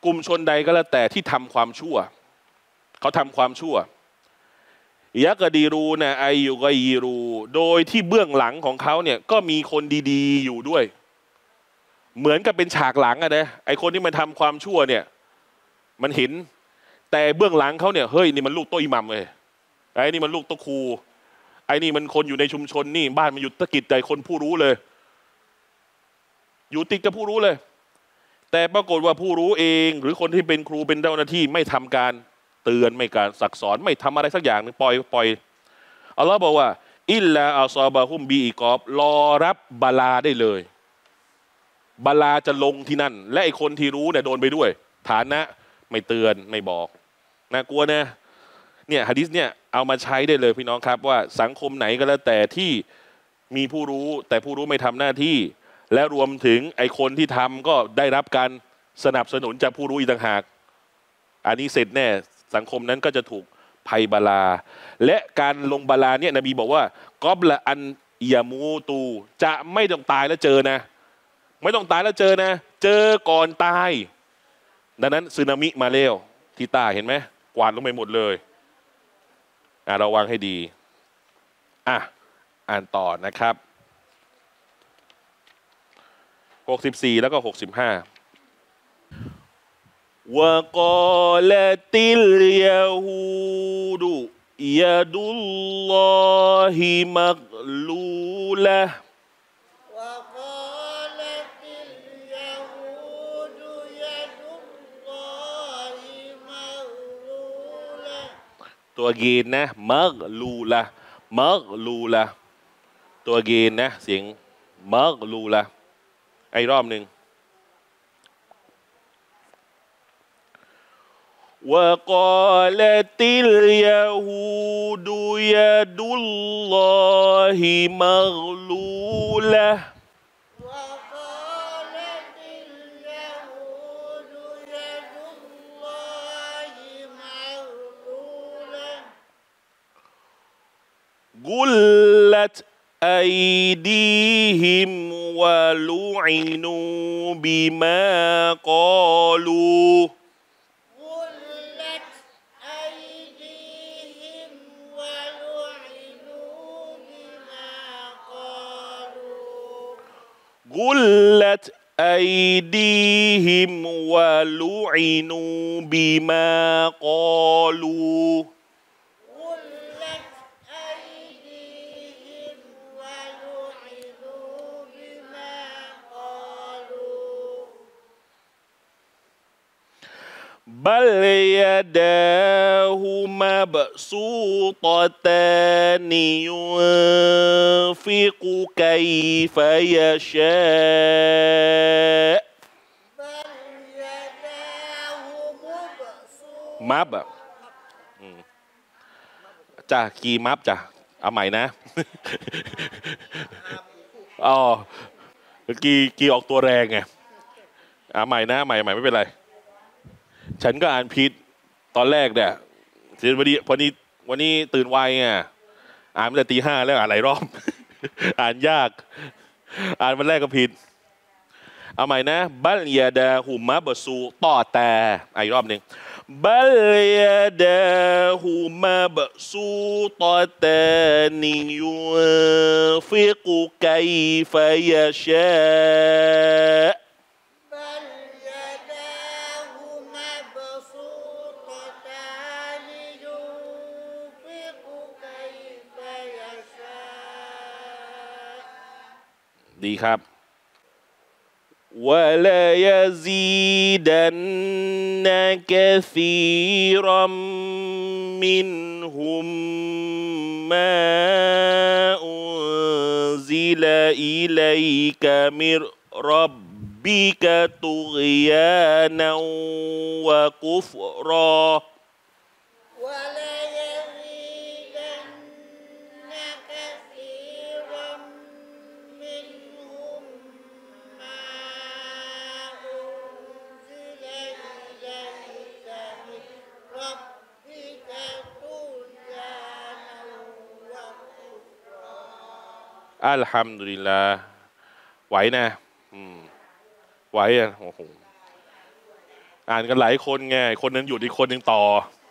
กลุ่มชนใดก็แล้วแต่ที่ทำความชั่วเขาทำความชั่วยะกดีรูนะไอยูกยีรูโดยที่เบื้องหลังของเขาเนี่ยก็มีคนดีๆอยู่ด้วยเหมือนกับเป็นฉากหลังอะนะไอคนที่มันทำความชั่วเนี่ยมันเห็นแต่เบื้องหลังเขาเนี่ยเฮ้ยนี่มันลูกโตอิหมัมเลยไอ้นี่มันลูกโตครูไอ้นี่มันคนอยู่ในชุมชนนี่บ้านมันอยู่ตะกิดใจคนผู้รู้เลยอยู่ติดกับผู้รู้เลยแต่ปรากฏว่าผู้รู้เองหรือคนที่เป็นครูเป็นเจ้าหน้าที่ไม่ทำการเตือนไม่การสั่งสอนไม่ทำอะไรสักอย่างนึงปล่อยอัลลอฮ์บอกว่าอิลลาอัลซอบะฮุมบีอีกอบรอรับบาลาได้เลยบาลาจะลงที่นั่นและไอคนที่รู้เนี่ยโดนไปด้วยฐานะไม่เตือนไม่บอกน่ากลัวนะเนี่ยหะดีษเนี่ยเอามาใช้ได้เลยพี่น้องครับว่าสังคมไหนก็แล้วแต่ที่มีผู้รู้แต่ผู้รู้ไม่ทำหน้าที่และรวมถึงไอคนที่ทำก็ได้รับการสนับสนุนจากผู้รู้อีกต่างหากอันนี้เสร็จแน่สังคมนั้นก็จะถูกภัยบาลาและการลงบาลาเนี่ยนบีบอกว่ากอบละอันยามูตูจะไม่ต้องตายแล้วเจอนะไม่ต้องตายแล้วเจอนะเจอก่อนตายดังนั้นสึนามิมาแล้วที่ใต้เห็นไหมกวาดลงไปหมดเลยระวังให้ดีอ่านต่อนะครับ64แล้วก็65วะกอลติลยาฮูดยาดุลลอฮิมักลูละ وقالت اليهود يد الله مغلولة ตัวเกณฑ์นะมักลูละตัวเกณฑ์นะเสียงมักลูละไอ้รอบหนึ่งوقالت اليهود يد الله مغلولة وقالت اليهود يد الله مغلولة غلت أيديهم ولعنوا بما قالوا غلت أيديهم ولعنوا بما قالوا غلت أيديهم ولعنوا بما قالوا غلت أيديهم ولعنوا بما قالوا بل يداه مبسوطتان ينفق كيف يشاء بل يداه مبسوطتان มับจ้ะกีมับจ้ะเอาใหม่นะ อ๋อกีออกตัวแรงไงเอาใหม่นะใหม่ไม่เป็นไรฉันก็อ่านผิดตอนแรกเนี่ยวันนี้ตื่นไวไงอ่านมาแต่ตี 5แล้วอ่านหลายรอบ อ่านยากอ่านวันแรกก็ผิดเอาใหม่นะบัลยาดาหุมะบสูต่อแต่อีกรอบหนึ่งบัลยาดาหุมะบสูต่อแต่นิยุฟิกุกัยฟยาชา بل يداه مبسوطتان ينفق كيف يشاء ดีครับوَلَيَزِيدَنَّ كَثِيرًا مِّنْهُم مَّا أُنزِلَ إِلَيْكَ مِن رَّبِّكَ طُغْيَانًا وَكُفْرًا وليزيدن كثيرا منهم ما أنزل إليك من ربك طغيانا وكفرا อัลฮัมดุลิลลาห์ไหวนะไหวอ่ะโอ้โหอ่านกันหลายคนไงคนนึงหยุดอีกคนนึงต่อ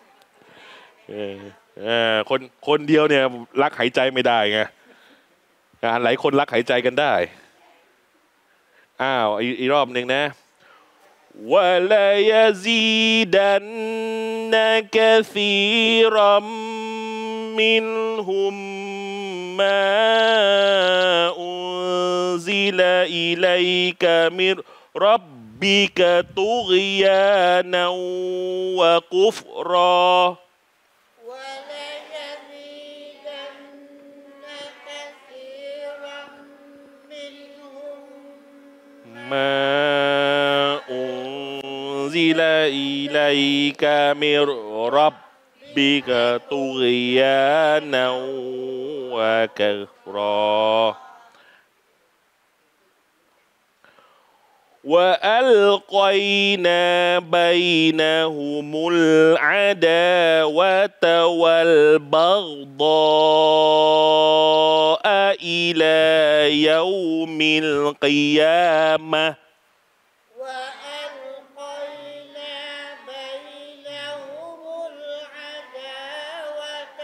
คนเดียวเนี่ยรักหายใจไม่ได้ไงอ่านหลายคนรักหายใจกันได้อ้าวอีกรอบหนึ่งนะวะลายซีดันนะกะซีรัมมินฮุมมาอุนซิลาอิลัยกะมิรรับบิกะตุฆยานะวะกุฟรอما أنزل إليك من ربك طغيانا وكفرا وألقينا بينهم العداوة والبغضاء إلى يوم القيامة وألقينا بينهم العداوة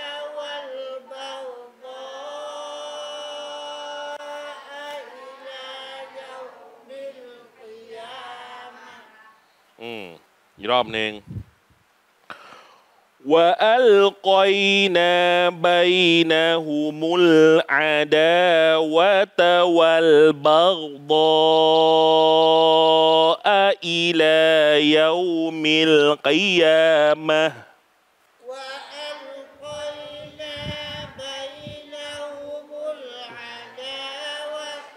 والبغضاء إلى يوم القيامة อีกรอบหนึ่ง وألقينا بينهم العداوة والبغضاء إلى يوم القيامة وألقينا بينهم العداوة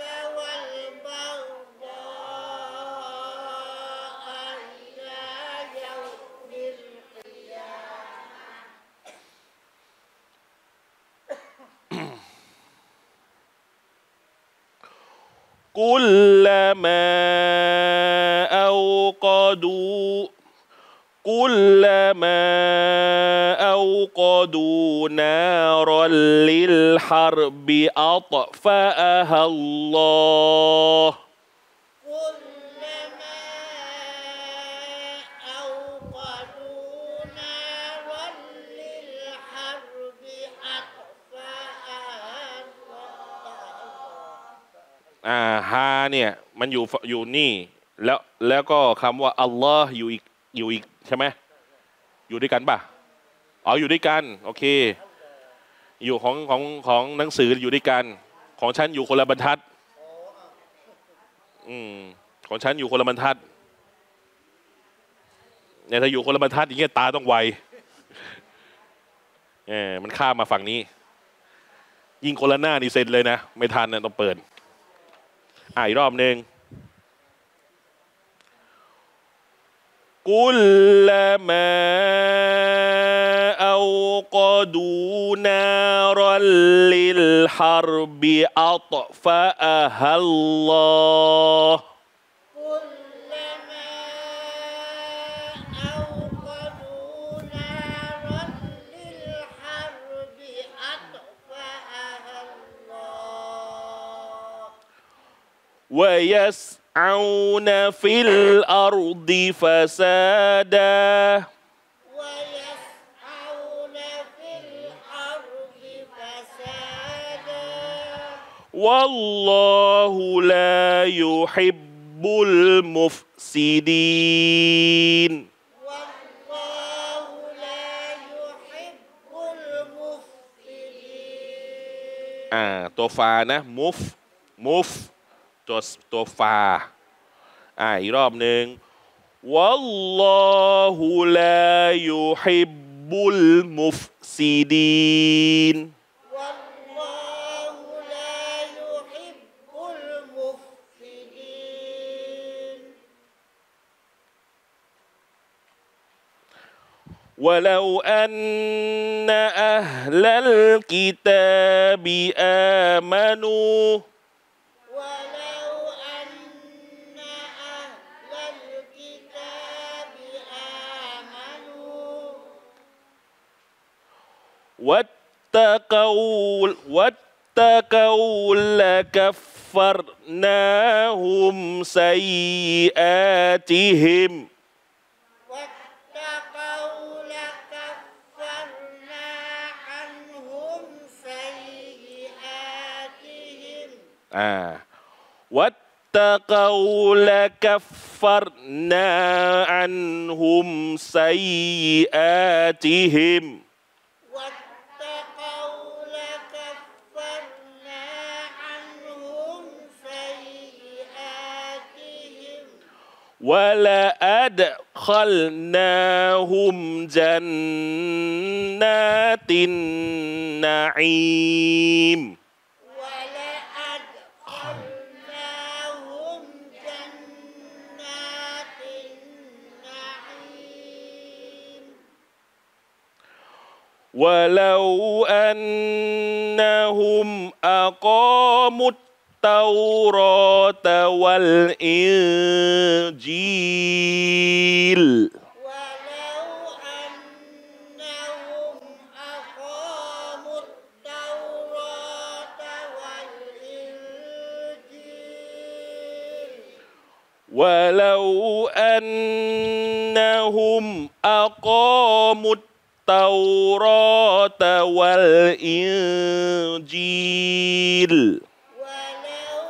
والبغضاء إلى يوم القيامة كلما أوقدوا نارا للحرب أطفأها الله كلما أوقدوا نارا للحرب أطفأها الله ฮาเนี่ยมันอยู่นี่แล้วก็คำว่าอัลลอฮ์อยู่อีกใช่ไหมอยู่ด้วยกันป่ะอ๋ออยู่ด้วยกันโอเคอยู่ของหนังสืออยู่ด้วยกันของฉันอยู่คนละบรรทัดของฉันอยู่คนละบรรทัดเนี่ยถ้าอยู่คนละบรรทัดอย่างเงี้ยตาต้องไวมันข้ามมาฝั่งนี้ยิงคนละหน้านี่เซ็นเลยนะไม่ทันนะต้องเปิดอีกรอบหนึ่งكلما أوقدوا نارا للحرب أطفأها الله كلما أوقدوا نارا للحرب أطفأها الله ويسعون في الأرض فسادا ويسعون في الأرض فسادا والله لا يحب المفسدين والله لا يحب المفسدين ตัวฟานะมุฟตัวฟาอีกรอบหนึ่ง والله لا يحب المفسدين والله لا يحب المفسدين ولو أن أهل الكتاب آمنوا ولو أن أهل الكتاب آمنوا واتقوا لكفرناهم سيئاتهم วัตตะกาละกัฟฟัรนาอันฮุมไซอาติฮิม واتقوا لكفرنا عنهم سيئاتهم ولأدخلناهم جنات النعيم ولأدخلناهم جنات النعيم ولو أنهم أقاموا التوراة والإنجيل ولو أنهم أقاموا التوراة والإنجيل ولو أنهم أقاموا التوراة والإنجيل ولو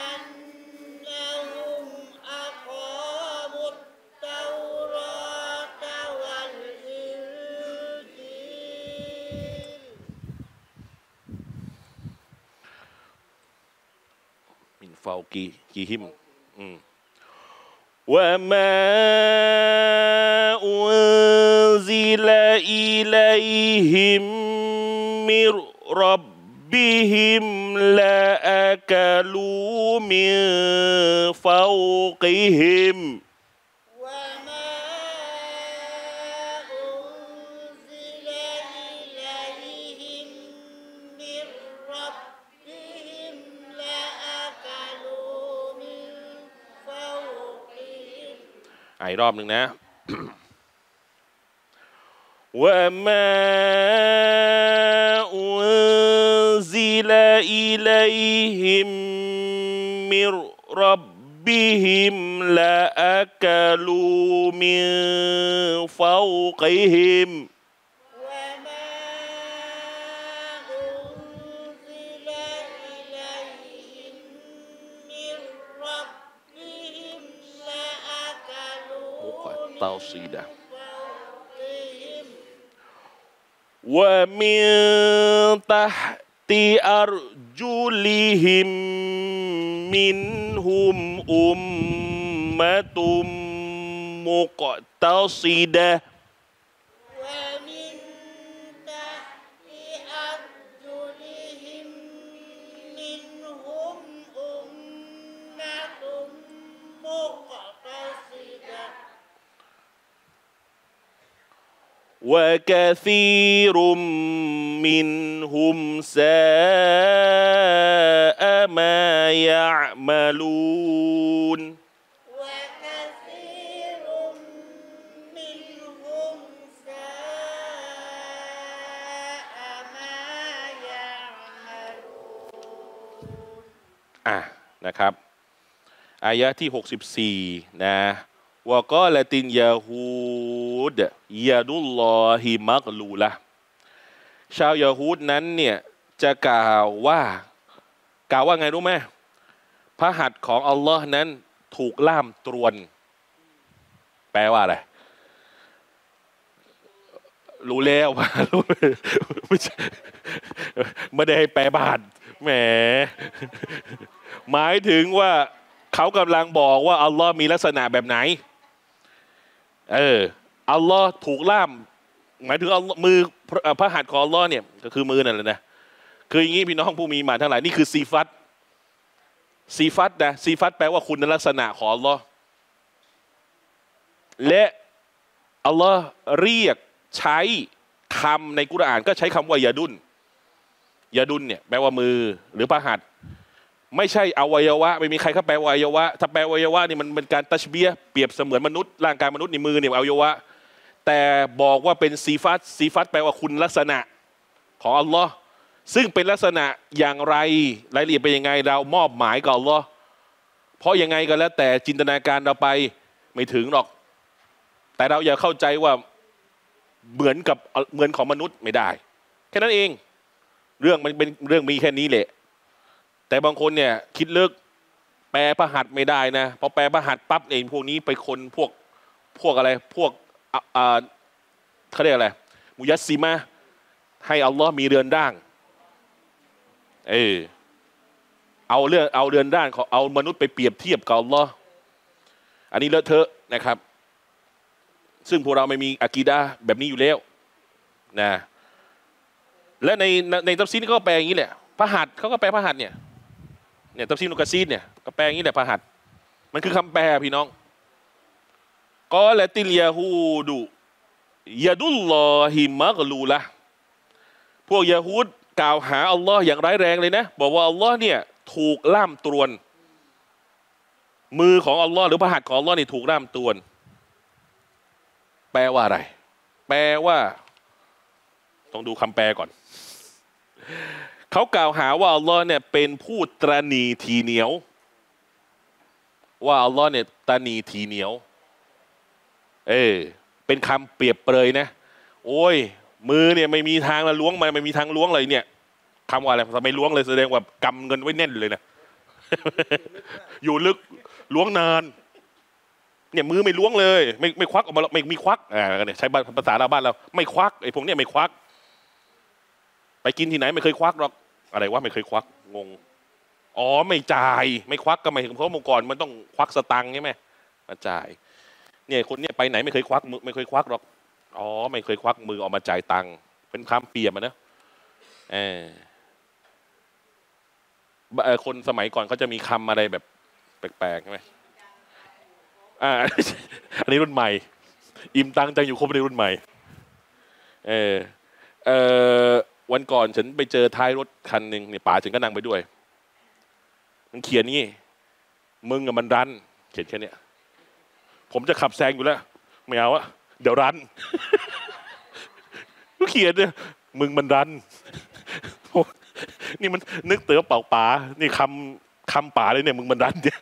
أنهم أقاموا التوراة والإنجيل من فوقهم وما أنزل إليهم من ربهم لأكلوا من فوقهم وما أنزل إليهم من ربهم لأكلوا من فوقهم อีกรอบหนึ่งนะ وما أنزل إليهم من ربهم لأكلوا من فوقهم وما أنزل إليهم من ربهم لأكلوا من توصيدا فوقهم ومن تحت أرجلهم منهم أمة مقتصدة ومن تحت أرجلهم منهم أمة مقتصدة وكثير منهم ساء ما يعملون وكثير منهم ساء ما يعملون นะครับอายะที่64นะวะกอละตินยาฮูดยาดุลลอฮิมักลูละชาวยาฮูดนั้นเนี่ยจะกล่าวว่าไงรู้ไหมพระหัตถ์ของอัลลอฮ์นั้นถูกล่ามตรวนแปลว่าอะไรรู้แล้วว่าไม่ได้ให้แปลบาทแหมหมายถึงว่าเขากำลังบอกว่าอัลลอฮ์มีลักษณะแบบไหนอัลลอฮ์ถูกล่ามหมายถึงมือพระหัตถ์ของอัลลอฮ์เนี่ยก็คือมือนั่นแหละนะคืออย่างนี้พี่น้องผู้มีหมายทั้งหลายนี่คือซีฟัตนะซีฟัตแปลว่าคุณลักษณะของอัลลอฮ์และอัลลอฮ์เรียกใช้คำในกุรอานก็ใช้คำว่ายาดุนเนี่ยแปลว่ามือหรือพระหัตถ์ไม่ใช่อวัยวะไม่มีใครเขาแปลว่าอวัยวะถ้าแปลว่าอวัยวะนี่มันเป็นการตัชเบียเปรียบเสมือนมนุษย์ร่างกายมนุษย์ในมือเนี่ยอวัยวะแต่บอกว่าเป็นซีฟัตแปลว่าคุณลักษณะของอัลลอฮ์ซึ่งเป็นลักษณะอย่างไรรายละเอียดเป็นยังไงเรามอบหมายกับอัลลอฮ์เพราะยังไงก็แล้วแต่จินตนาการเราไปไม่ถึงหรอกแต่เราอย่าเข้าใจว่าเหมือนของมนุษย์ไม่ได้แค่นั้นเองเรื่องมันเป็นเรื่องมีแค่นี้แหละแต่บางคนเนี่ยคิดลึกแปลพระหัตถ์ไม่ได้นะพอแปลพระหัตถ์ปั๊บเองพวกนี้ไปคนพวกอะไรพวกเขาเรียกอะไรมุยัสซิมะให้อัลลอฮ์มีเรือนร่างเอาเรือนร่างเอามนุษย์ไปเปรียบเทียบกับอัลลอฮ์อันนี้เลอะเทอะนะครับซึ่งพวกเราไม่มีอะกีดะห์แบบนี้อยู่แล้วนะและในตัฟซีรก็แปลอย่างนี้แหละพระหัตถ์เขาก็แปลพระหัตถ์เนี่ยตัฟซีรนุกะซีรเนี่ยก็แปลอย่างนี้แหละพระหัตถ์มันคือคำแปลพี่น้องกอละติลยาฮูดุยะดุลลอฮิมักลูละพวกยะฮูดกล่าวหาอัลลอฮ์อย่างร้ายแรงเลยนะบอกว่าอัลลอฮ์เนี่ยถูกล่ามตรวนมือของอัลลอฮ์หรือพระหัตถ์ของอัลลอฮ์นี่ถูกล่ามตรวนแปลว่าอะไรแปลว่าต้องดูคำแปลก่อนเขากล่าวหาว่าอัลลอฮ์เนี่ยเป็นผู้ตระหนี่ทีเหนียวว่าอัลลอฮ์เนี่ยตระหนี่ทีเหนียวเป็นคำเปรียบเปรยนะโอ้ยมือเนี่ยไม่มีทางละล้วงมันไม่มีทางล้วงเลยเนี่ยคำว่าอะไรทำไมล้วงเลยแสดงว่ากำเงินไว้แน่นเลยนะ อยู่ลึกล้วงนานเนี่ยมือไม่ล้วงเลยไม่ควักออกมาไม่มีควักเนี่ยใช้ภาษาเราบ้านเราไม่ควักไอ้พวกเนี้ยไม่ควักไปกินที่ไหนไม่เคยควักหรอกอะไรวะไม่เคยควักงงอ๋อไม่จ่ายไม่ควักก็หมายถึงเพราะเมื่อก่อนมันต้องควักสตังค์ใช่ไหมมาจ่ายเนี่ยคนเนี่ยไปไหนไม่เคยควักมือไม่เคยควักหรอกอ๋อไม่เคยควักมือออกมาจ่ายตังค์เป็นคำเปรียบนะคนสมัยก่อนเขาจะมีคำอะไรแบบแปลกๆใช่ไหมอันนี้รุ่นใหม่อิ่มตังจังอยู่ครบในรุ่นใหม่วันก่อนฉันไปเจอท้ายรถคันหนึ่งเนี่ยป๋าฉันก็นั่งไปด้วยมันเขียนนี่มึงกับมันรันเขียนแค่นี้ผมจะขับแซงอยู่แล้วไม่เอาอะเดี๋ยวรันเขียนเนี่ยมึงมันรันนี่มันนึกเต๋อเป่าป๋านี่คำป๋าเลยเนี่ยมึงมันรันเนี่ย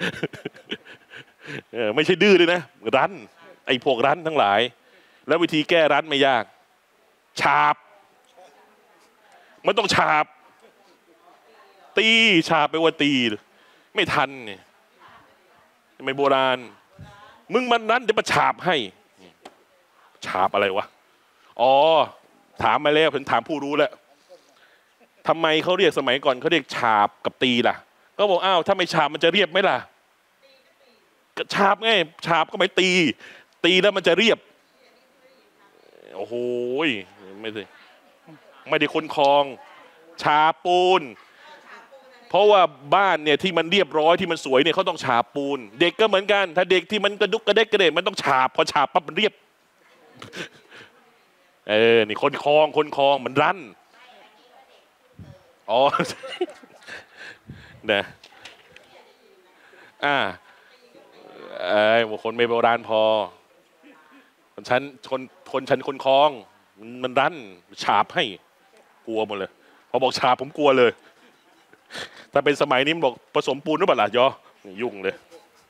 ไม่ใช่ดื้อเลยนะรันไอ้พวกรันทั้งหลายแล้ววิธีแก้รันไม่ยากฉาบมันต้องฉาบตีฉาบไปว่าตีไม่ทันเนี่ยไม่โบราณมึงมันรันเดี๋ยวมาฉาบให้ฉาบอะไรวะอ๋อถามมาแล้วผมถามผู้รู้แล้วทำไมเขาเรียกสมัยก่อนเขาเรียกฉาบกับตีล่ะก็บอกอ้าวถ้าไม่ฉาบมันจะเรียบไหมล่ะฉาบไงฉาบก็ไม่ตีแล้วมันจะเรียบโอ้โหไม่ได้คนคลองฉาบปูนเพราะว่าบ้านเนี่ยที่มันเรียบร้อยที่มันสวยเนี่ยเขาต้องฉาบปูนเด็กก็เหมือนกันถ้าเด็กที่มันกระดุกกระเดกกระเดกมันต้องฉาบพอฉาบปั๊บมันเรียบนี่คนคลองมันรั้นอ๋อนะคนไม่โบราณพอชั้นคนคลองมันรั้นฉาบให้กลัวหมดเลยพอบอกฉาบผมกลัวเลยถ้าเป็นสมัยนี้บอกผสมปูนหรือเปล่าล่ะยอยุ่งเลย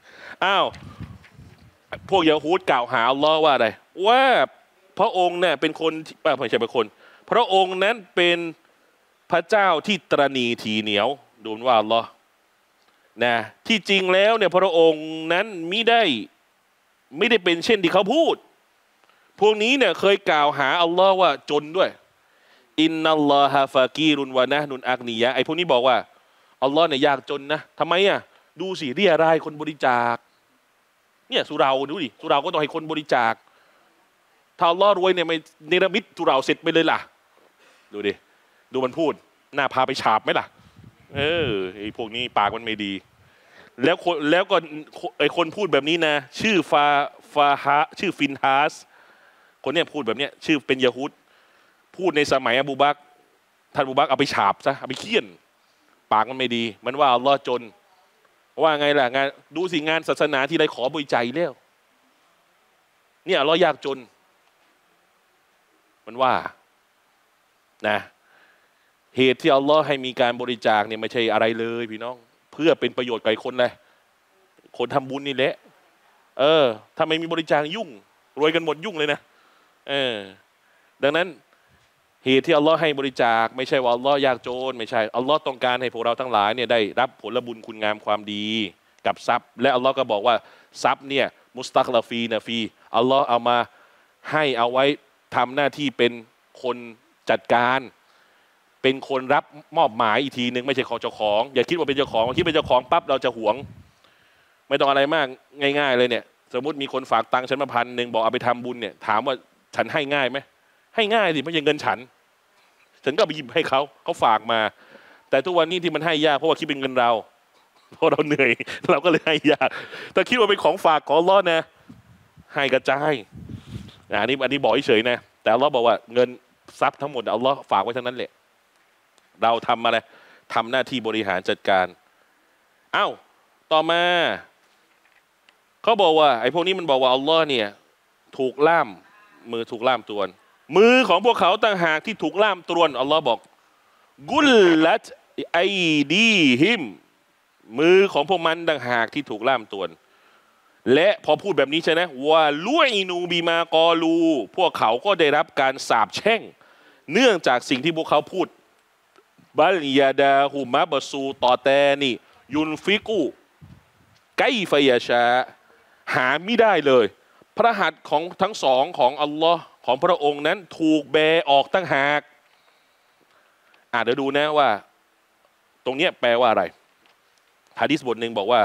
พวกยะฮูดกล่าวหาอัลลอฮ์ว่าอะไรว่าพระองค์เนี่ยเป็นคนไม่ใช่เป็นคนพระองค์นั้นเป็นพระเจ้าที่ตระหนี่ทีเหนียวดูว่าอัลลอฮ์นะที่จริงแล้วเนี่ยพระองค์นั้นไม่ได้เป็นเช่นที่เขาพูดพวกนี้เนี่ยเคยกล่าวหาอัลลอฮ์ว่าจนด้วยอินนัลลอฮะฟากีรุนวะนะนุนอักนียะไอ้พวกนี้บอกว่าอัลลอฮ์เนี่ยยากจนนะทำไมดูสิเรียรายคนบริจาคเนี่ยสุเราดูดิสุเราก็ต้องให้คนบริจาคถ้าอัลลอฮ์รวยเนี่ยไม่เนรมิตสุเราเสร็จไปเลยล่ะดูดิดูมันพูดน่าพาไปฉาบไหมล่ะไอ้พวกนี้ปากมันไม่ดีแล้วก็ไอ้คนพูดแบบนี้นะชื่อฟาฮะชื่อฟินฮาสคนเนี้ยพูดแบบเนี้ยชื่อเป็นยะฮูดพูดในสมัยอบูบักรท่านอบูบักรเอาไปฉาบซะเอาไปเคี่ยนปากมันไม่ดีมันว่าอัลลอฮ์จนว่าไงล่ะงานดูสิงานศาสนาที่ไรขอบริจาคแล้วเนี่ยอัลลอฮ์ยากจนมันว่านะเหตุที่อัลลอฮ์ให้มีการบริจาคเนี่ยไม่ใช่อะไรเลยพี่น้องเพื่อเป็นประโยชน์กับคนเลยคนทำบุญนี่แหละถ้าไม่มีบริจาคยุ่งรวยกันหมดยุ่งเลยนะดังนั้นเหตุที่อัลลอฮ์ให้บริจาคไม่ใช่ว่าอัลลอฮ์ยากจนไม่ใช่อัลลอฮ์ต้องการให้พวกเราทั้งหลายเนี่ยได้รับผลบุญคุณงามความดีกับทรัพย์และอัลลอฮ์ก็บอกว่าทรัพย์เนี่ยมุสตักลาฟีนะฟีอัลลอฮ์เอามาให้เอาไว้ทำหน้าที่เป็นคนจัดการเป็นคนรับมอบหมายอีกทีนึงไม่ใช่ของเจ้าของอย่าคิดว่าเป็นเจ้าของคิดเป็นเจ้าของปั๊บเราจะหวงไม่ต้องอะไรมากง่ายๆเลยเนี่ยสมมติมีคนฝากตังค์ฉันมา1,000บอกเอาไปทำบุญเนี่ยถามว่าฉันให้ง่ายไหมให้ง่ายสิไม่ใช่เงินฉันก็ไปหยิบให้เขาฝากมาแต่ทุกวันนี้ที่มันให้ยากเพราะว่าคิดเป็นเงินเราเพราะเราเหนื่อยเราก็เลยให้ยากแต่คิดว่าเป็นของฝากของอัลเลาะห์นะให้กระจายอันนี้บอกเฉยๆนะแต่อัลเลาะห์บอกว่าเงินทรัพย์ทั้งหมดอัลเลาะห์ฝากไว้ทั้งนั้นแหละเราทำอะไรทำหน้าที่บริหารจัดการต่อมาเขาบอกว่าไอ้พวกนี้มันบอกว่าอัลเลาะห์เนี่ยถูกล่ามมือถูกล่ามตรวนมือของพวกเขาต่างหากที่ถูกล่ามตรวนอัลลอฮ์บอกกุลลัตไอดีฮิมมือของพวกมันต่างหากที่ถูกล่ามตรวนและพอพูดแบบนี้ใช่ไหมว่าลุยนูบีมากอลูพวกเขาก็ได้รับการสาปแช่งเนื่องจากสิ่งที่พวกเขาพูดบัลยาดาหูมะบสูต่อแต่นี่ยุนฟิกูไกฟยาชาหาไม่ได้เลยพระหัตถ์ของทั้งสองของอัลลอฮ์ของพระองค์นั้นถูกแบออกตั้งหากเดี๋ยวดูนะว่าตรงนี้แปลว่าอะไรหะดีษบทหนึ่งบอกว่า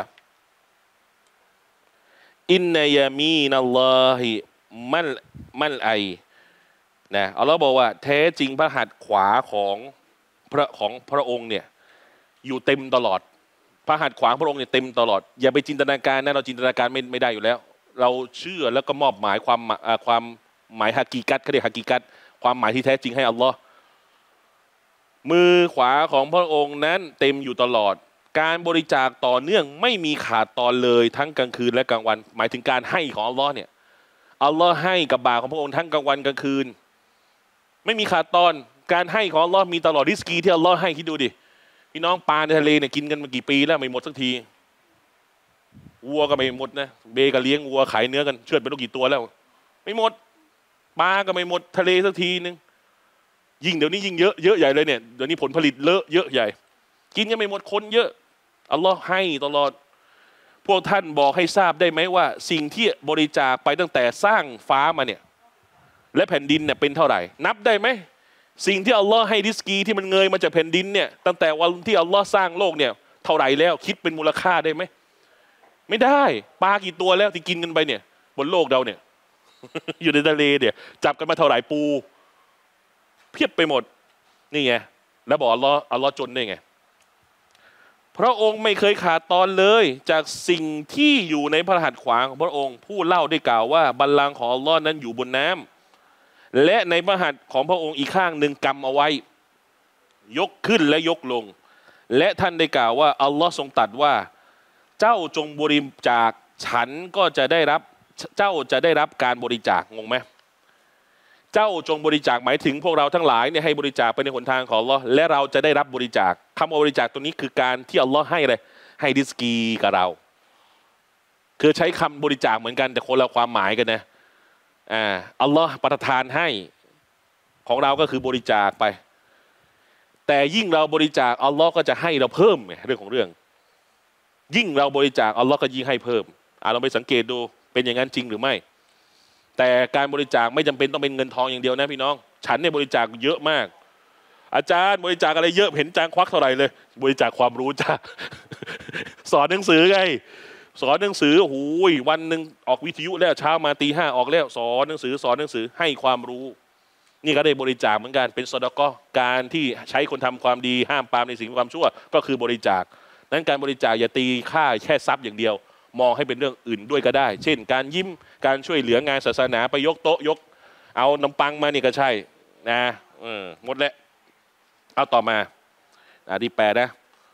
อินนัยามีนัลลอฮิมันไอนะอัลลอฮ์บอกว่าแท้จริงพระหัตถ์ขวาของพระองค์เนี่ยอยู่เต็มตลอดพระหัตถ์ขวาพระองค์เนี่ยเต็มตลอดอย่าไปจินตนาการนะเราจินตนาการไม่ได้อยู่แล้วเราเชื่อแล้วก็มอบหมายความหมายฮากีกัตเขาเรียกฮากีกัตความหมายที่แท้จริงให้อัลลอฮ์มือขวาของพระองค์นั้นเต็มอยู่ตลอดการบริจาคต่อเนื่องไม่มีขาดตอนเลยทั้งกลางคืนและกลางวันหมายถึงการให้ของอัลลอฮ์เนี่ยอัลลอฮ์ให้กับบ่าวของพระองค์ทั้งกลางวันกลางคืนไม่มีขาดตอนการให้ของอัลลอฮ์มีตลอดริสกีที่อัลลอฮ์ให้คิดดูดิพี่น้องปลาในทะเลเนี่ยกินกันมากี่ปีแล้วไม่หมดสักทีวัวก็ไม่หมดนะเบก็เลี้ยงวัวขายเนื้อกันเชือดไปต้องกี่ตัวแล้วไม่หมดปลาก็ไม่หมดทะเลสักทีนึงยิ่งเดี๋ยวนี้ยิ่งเยอะใหญ่เลยเนี่ยเดี๋ยวนี้ผลผลิตเยอะใหญ่กินยังไม่หมดคนเยอะอัลลอฮ์ให้ตลอดพวกท่านบอกให้ทราบได้ไหมว่าสิ่งที่บริจาคไปตั้งแต่สร้างฟ้ามาเนี่ยและแผ่นดินเนี่ยเป็นเท่าไหร่นับได้ไหมสิ่งที่อัลลอฮ์ให้ริสกีที่มันเงยมาจากแผ่นดินเนี่ยตั้งแต่วันที่อัลลอฮ์สร้างโลกเนี่ยเท่าไหร่แล้วคิดเป็นมูลค่าได้ไหมไม่ได้ปลากี่ตัวแล้วที่กินกันไปเนี่ยบนโลกเราเนี่ย อยู่ในทะเลเนี่ยจับกันมาเท่าไหร่ปูเพียบไปหมดนี่ไงแล้วบอกอัลลอฮ์จนได้ไงพระองค์ไม่เคยขาดตอนเลยจากสิ่งที่อยู่ในพระหัตถ์ขวาของพระองค์ผู้เล่าได้กล่าวว่าบัลลังก์ของอัลลอฮ์นั้นอยู่บนน้ำและในพระหัตถ์ของพระองค์อีกข้างหนึ่งกำเอาไว้ยกขึ้นและยกลงและท่านได้กล่าวว่าอัลลอฮ์ทรงตรัสว่าเจ้าจงบริจาคฉันก็จะได้รับเจ้าจะได้รับการบริจาคงงไหมเจ้าจงบริจาคหมายถึงพวกเราทั้งหลายเนี่ยให้บริจาคไปในหนทางของอัลลอฮ์และเราจะได้รับบริจาคคำว่าบริจาคตัวนี้คือการที่อัลลอฮ์ให้อะไรให้ริสกีกับเราคือใช้คำบริจาคเหมือนกันแต่คนละความหมายกันนะอัลลอฮ์ประทานให้ของเราก็คือบริจาคไปแต่ยิ่งเราบริจาคอัลลอฮ์ก็จะให้เราเพิ่มเรื่องของเรื่องยิ่งเราบริจาคอัลลอฮ์ก็ยิ่งให้เพิ่มเราไปสังเกตดูเป็นอย่างนั้นจริงหรือไม่แต่การบริจาคไม่จำเป็นต้องเป็นเงินทองอย่างเดียวนะพี่น้องฉันเนี่ยบริจาคเยอะมากอาจารย์บริจาคอะไรเยอะเห็นจางควักเท่าไหร่เลยบริจาคความรู้จ้า สอนหนังสือไงสอนหนังสือโอ้โหวันหนึ่งออกวิทยุแล้วเช้ามาตี 5ออกแล้วสอนหนังสือให้ความรู้นี่ก็ได้บริจาคเหมือนกันเป็นซอดาเกาะห์การที่ใช้คนทำความดีห้ามปรามในสิ่งความชั่วก็คือบริจาคนั้นการบริจาคอย่าตีค่าแค่ทรัพย์อย่างเดียวมองให้เป็นเรื่องอื่นด้วยก็ได้เช่นการยิ้มการช่วยเหลืองานศาสนาไปยกโต๊ะยกเอาน้ำปังมานี่ก็ใช่นะหมดแล้วเอาต่อมาที่แปดนะ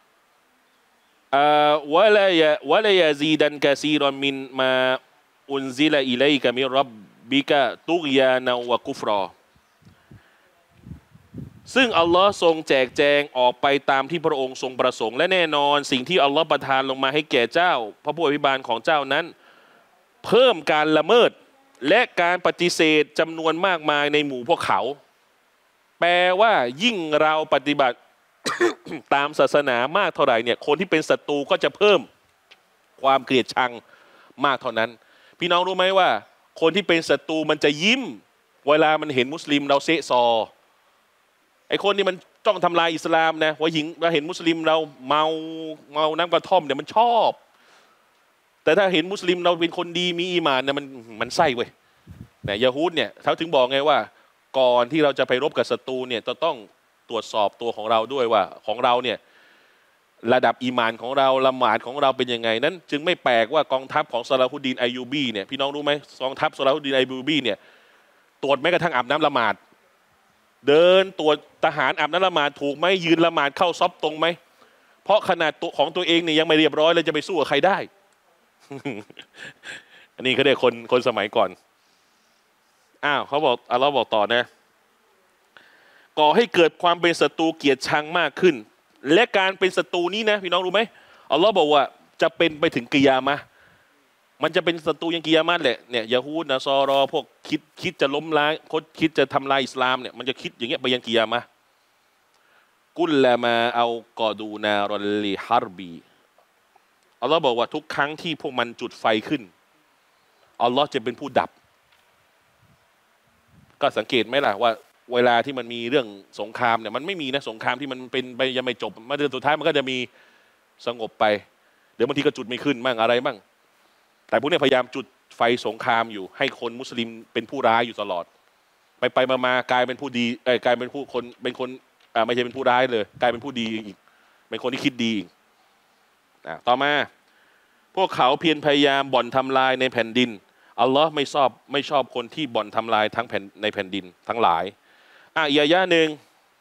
วะลายาซีดันกะซีรอมินมาอุนซิลาอิลัยกะมิรับบิกะตุกยานะวะกุฟรอซึ่งอัลลอฮ์ทรงแจกแจงออกไปตามที่พระองค์ทรงประสงค์และแน่นอนสิ่งที่อัลลอฮ์ประทานลงมาให้แก่เจ้าพระผู้อภิบาลของเจ้านั้นเพิ่มการละเมิดและการปฏิเสธจำนวนมากมายในหมู่พวกเขาแปลว่ายิ่งเราปฏิบัติ ตามศาสนามากเท่าไหร่เนี่ยคนที่เป็นศัตรูก็จะเพิ่มความเกลียดชังมากเท่านั้นพี่น้องรู้ไหมว่าคนที่เป็นศัตรูมันจะยิ้มเวลามันเห็นมุสลิมเราเซะซอไอคนที่มันจ้องทำลายอิสลามนะว่าหญิงเราเห็นมุสลิมเราเมาน้ำกระท่อมเนี่ยมันชอบแต่ถ้าเห็นมุสลิมเราเป็นคนดีมีอีหม่านเนี่ยมันไส้เว้ยเนี่ยยะฮูดเนี่ยเขาถึงบอกไงว่าก่อนที่เราจะไปรบกับศัตรูเนี่ยจะต้องตรวจสอบตัวของเราด้วยว่าของเราเนี่ยระดับอีหม่านของเราละหมาดของเราเป็นยังไงนั้นจึงไม่แปลกว่ากองทัพของซาลาฮุดดีนอัยยูบีเนี่ยพี่น้องรู้ไหมกองทัพซาลาฮุดดีนอัยยูบีเนี่ยตรวจแม้กระทั่งอาบน้ำละหมาดเดินตรวจทหารอาบน้ำละหมาดถูกไหมยืนละหมาดเข้าซอฟตรงไหมเพราะขนาดตัวของตัวเองเนี่ยยังไม่เรียบร้อยเลยจะไปสู้กับใครได้ อันนี้เขาเรียกคนสมัยก่อนเขาบอกอัลลอฮ์บอกต่อนะก่อให้เกิดความเป็นศัตรูเกลียดชังมากขึ้นและการเป็นศัตรูนี้นะพี่น้องรู้ไหมอัลลอฮ์บอกว่าจะเป็นไปถึงกิยามะห์มันจะเป็นศัตรูยังกิยามะห์แหละเนี่ยยะฮูดนะซอรอพวกคิดจะล้มล้างคิดจะทำลายอิสลามเนี่ยมันจะคิดอย่างเงี้ยไปยังกิยามะห์กุลละมาเอากอดูนารอลลิฮาร์บีอัลลอฮ์บอกว่าทุกครั้งที่พวกมันจุดไฟขึ้นอัลลอฮ์จะเป็นผู้ดับก็สังเกตไหมล่ะว่าเวลาที่มันมีเรื่องสงครามเนี่ยมันไม่มีนะสงครามที่มันเป็นไปยังไม่จบมาเดือนสุดท้ายมันก็จะมีสงบไปเดี๋ยวบางทีก็จุดไม่ขึ้นมั่งอะไรมั่งแต่พวกนี้พยายามจุดไฟสงครามอยู่ให้คนมุสลิมเป็นผู้ร้ายอยู่ตลอดไปมากลายเป็นผู้ดีกลายเป็นผู้คนเป็นคนไม่ใช่เป็นผู้ร้ายเลยกลายเป็นผู้ดีอีกเป็นคนที่คิดดีอีกต่อมาพวกเขาเพียรพยายามบ่อนทำลายในแผ่นดินอัลลอฮ์ไม่ชอบคนที่บ่อนทำลายทั้งในแผ่นดินทั้งหลายอีกอายะหนึ่ง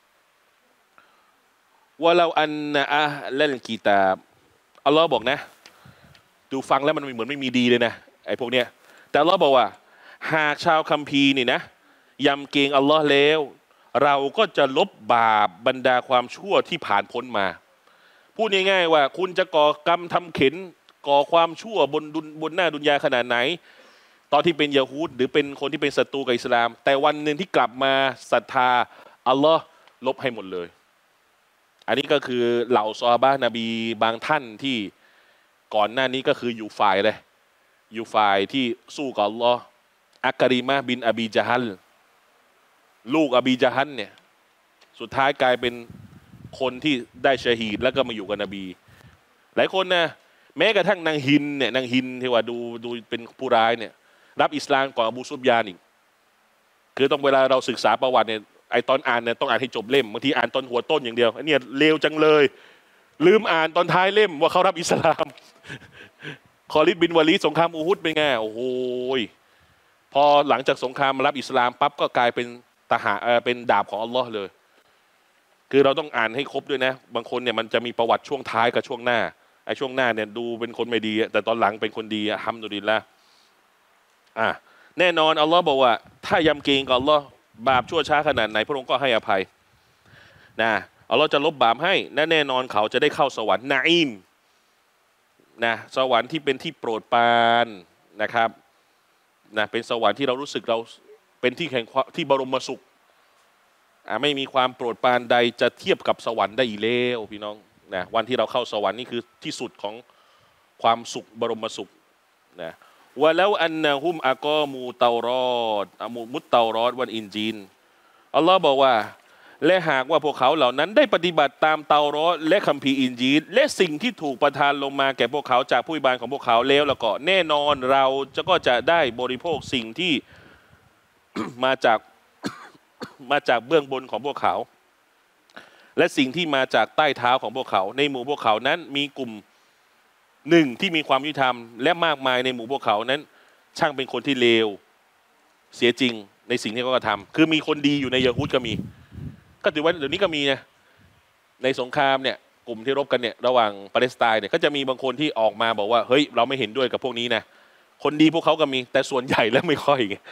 ว่าเราอันนะเล่นกีตาบอัลลอฮ์บอกนะดูฟังแล้วมันเหมือนไม่มีดีเลยนะไอ้พวกเนี้ยแต่อัลลอฮ์บอกว่าหากชาวคัมภีร์นี่นะยำเกรงอัลลอฮ์แล้วเราก็จะลบบาปบรรดาความชั่วที่ผ่านพ้นมาพูดง่ายๆว่าคุณจะก่อกรรมทำเข็นก่อความชั่วบนหน้าดุนยาขนาดไหนตอนที่เป็นยะฮูดหรือเป็นคนที่เป็นศัตรูกับอิสลามแต่วันหนึ่งที่กลับมาศรัทธาอัลลอฮ์ลบให้หมดเลยอันนี้ก็คือเหล่าซอฮาบะห์นบีบางท่านที่ก่อนหน้านี้ก็คืออยู่ฝ่ายเลยอยู่ฝ่ายที่สู้กับอัลลอฮ์อักริมะห์บินอบีญะฮัลลูกอบีญะฮัลเนี่ยสุดท้ายกลายเป็นคนที่ได้ชะฮีดแล้วก็มาอยู่กับนบีหลายคนนะแม้กระทั่งนางฮินเนี่ยนางฮินที่ว่าดูเป็นผู้ร้ายเนี่ยรับอิสลามก่อนอบูซุบยานอีกคือต้องเวลาเราศึกษาประวัติเนี่ยไอตอนอ่านเนี่ยต้องอ่านให้จบเล่มบางทีอ่านตอนหัวต้นอย่างเดียวเนี่ยเลวจังเลยลืมอ่านตอนท้ายเล่มว่าเขารับอิสลามคอลิดบินวาลีดสงครามอูฮุดเป็นไงโอ้โหพอหลังจากสงครามมารับอิสลามปั๊บก็กลายเป็นทหารเป็นดาบของอัลลอฮ์เลยคือเราต้องอ่านให้ครบด้วยนะบางคนเนี่ยมันจะมีประวัติช่วงท้ายกับช่วงหน้าไอ้ช่วงหน้าเนี่ยดูเป็นคนไม่ดีแต่ตอนหลังเป็นคนดีอัลฮัมดุลิลละแน่นอนอัลลอฮ์บอกว่าถ้ายำเกรงกับอัลลอฮ์บาปชั่วช้าขนาดไหนพระองค์ก็ให้อภัยนะอัลลอฮ์จะลบบาปให้แน่นอนเขาจะได้เข้าสวรรค์นาอิมนะสวรรค์ที่เป็นที่โปรดปรานนะครับนะเป็นสวรรค์ที่เรารู้สึกเราเป็นที่แห่งที่บรมสุขไม่มีความโปรดปรานใดจะเทียบกับสวรรค์ได้อีกแล้วพี่น้องนะวันที่เราเข้าสวรรค์นี่คือที่สุดของความสุขบรมสุขนะว่าแล้วอันนะฮุมอักอมูเตารอดมุตเตารอดวันอินจีนอัลลอฮ์บอกว่าและหากว่าพวกเขาเหล่านั้นได้ปฏิบัติตามเตารอดและคัมภีร์อินจีนและสิ่งที่ถูกประทานลงมาแก่พวกเขาจากผู้อวยบานของพวกเขาแล้วก็แน่นอนเราก็จะได้บริโภคสิ่งที่ มาจากเบื้องบนของพวกเขาและสิ่งที่มาจากใต้เท้าของพวกเขาในหมู่พวกเขานั้นมีกลุ่มหนึ่งที่มีความยุติธรรมและมากมายในหมู่พวกเขานั้นช่างเป็นคนที่เลวเสียจริงในสิ่งที่เขากระทำคือมีคนดีอยู่ในยะฮูดก็มีก็ถือว่าเดี๋ยวนี้ก็มีนะในสงครามเนี่ยกลุ่มที่รบกันเนี่ยระหว่างปาเลสไตน์เนี่ยก็จะมีบางคนที่ออกมาบอกว่าเฮ้ยเราไม่เห็นด้วยกับพวกนี้นะคนดีพวกเขาก็มีแต่ส่วนใหญ่แล้วไม่ค่อยไง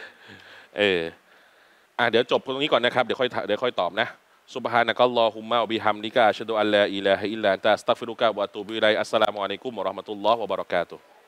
เดี๋ยวจบตรงนี้ก่อนนะครับเดี๋ยวค่อยตอบนะซุบฮานะกัลลอฮุมมะวะบิฮัมดิกะอัชฮะดุอัลลาอิลาฮะอิลลัลลอฮ์อัสตัฆฟิรุกะวะอะตูบิอิลัยฮิอัสสลามุอะลัยกุมวะเราะห์มะตุลลอฮ์วะบะเราะกาตุฮ์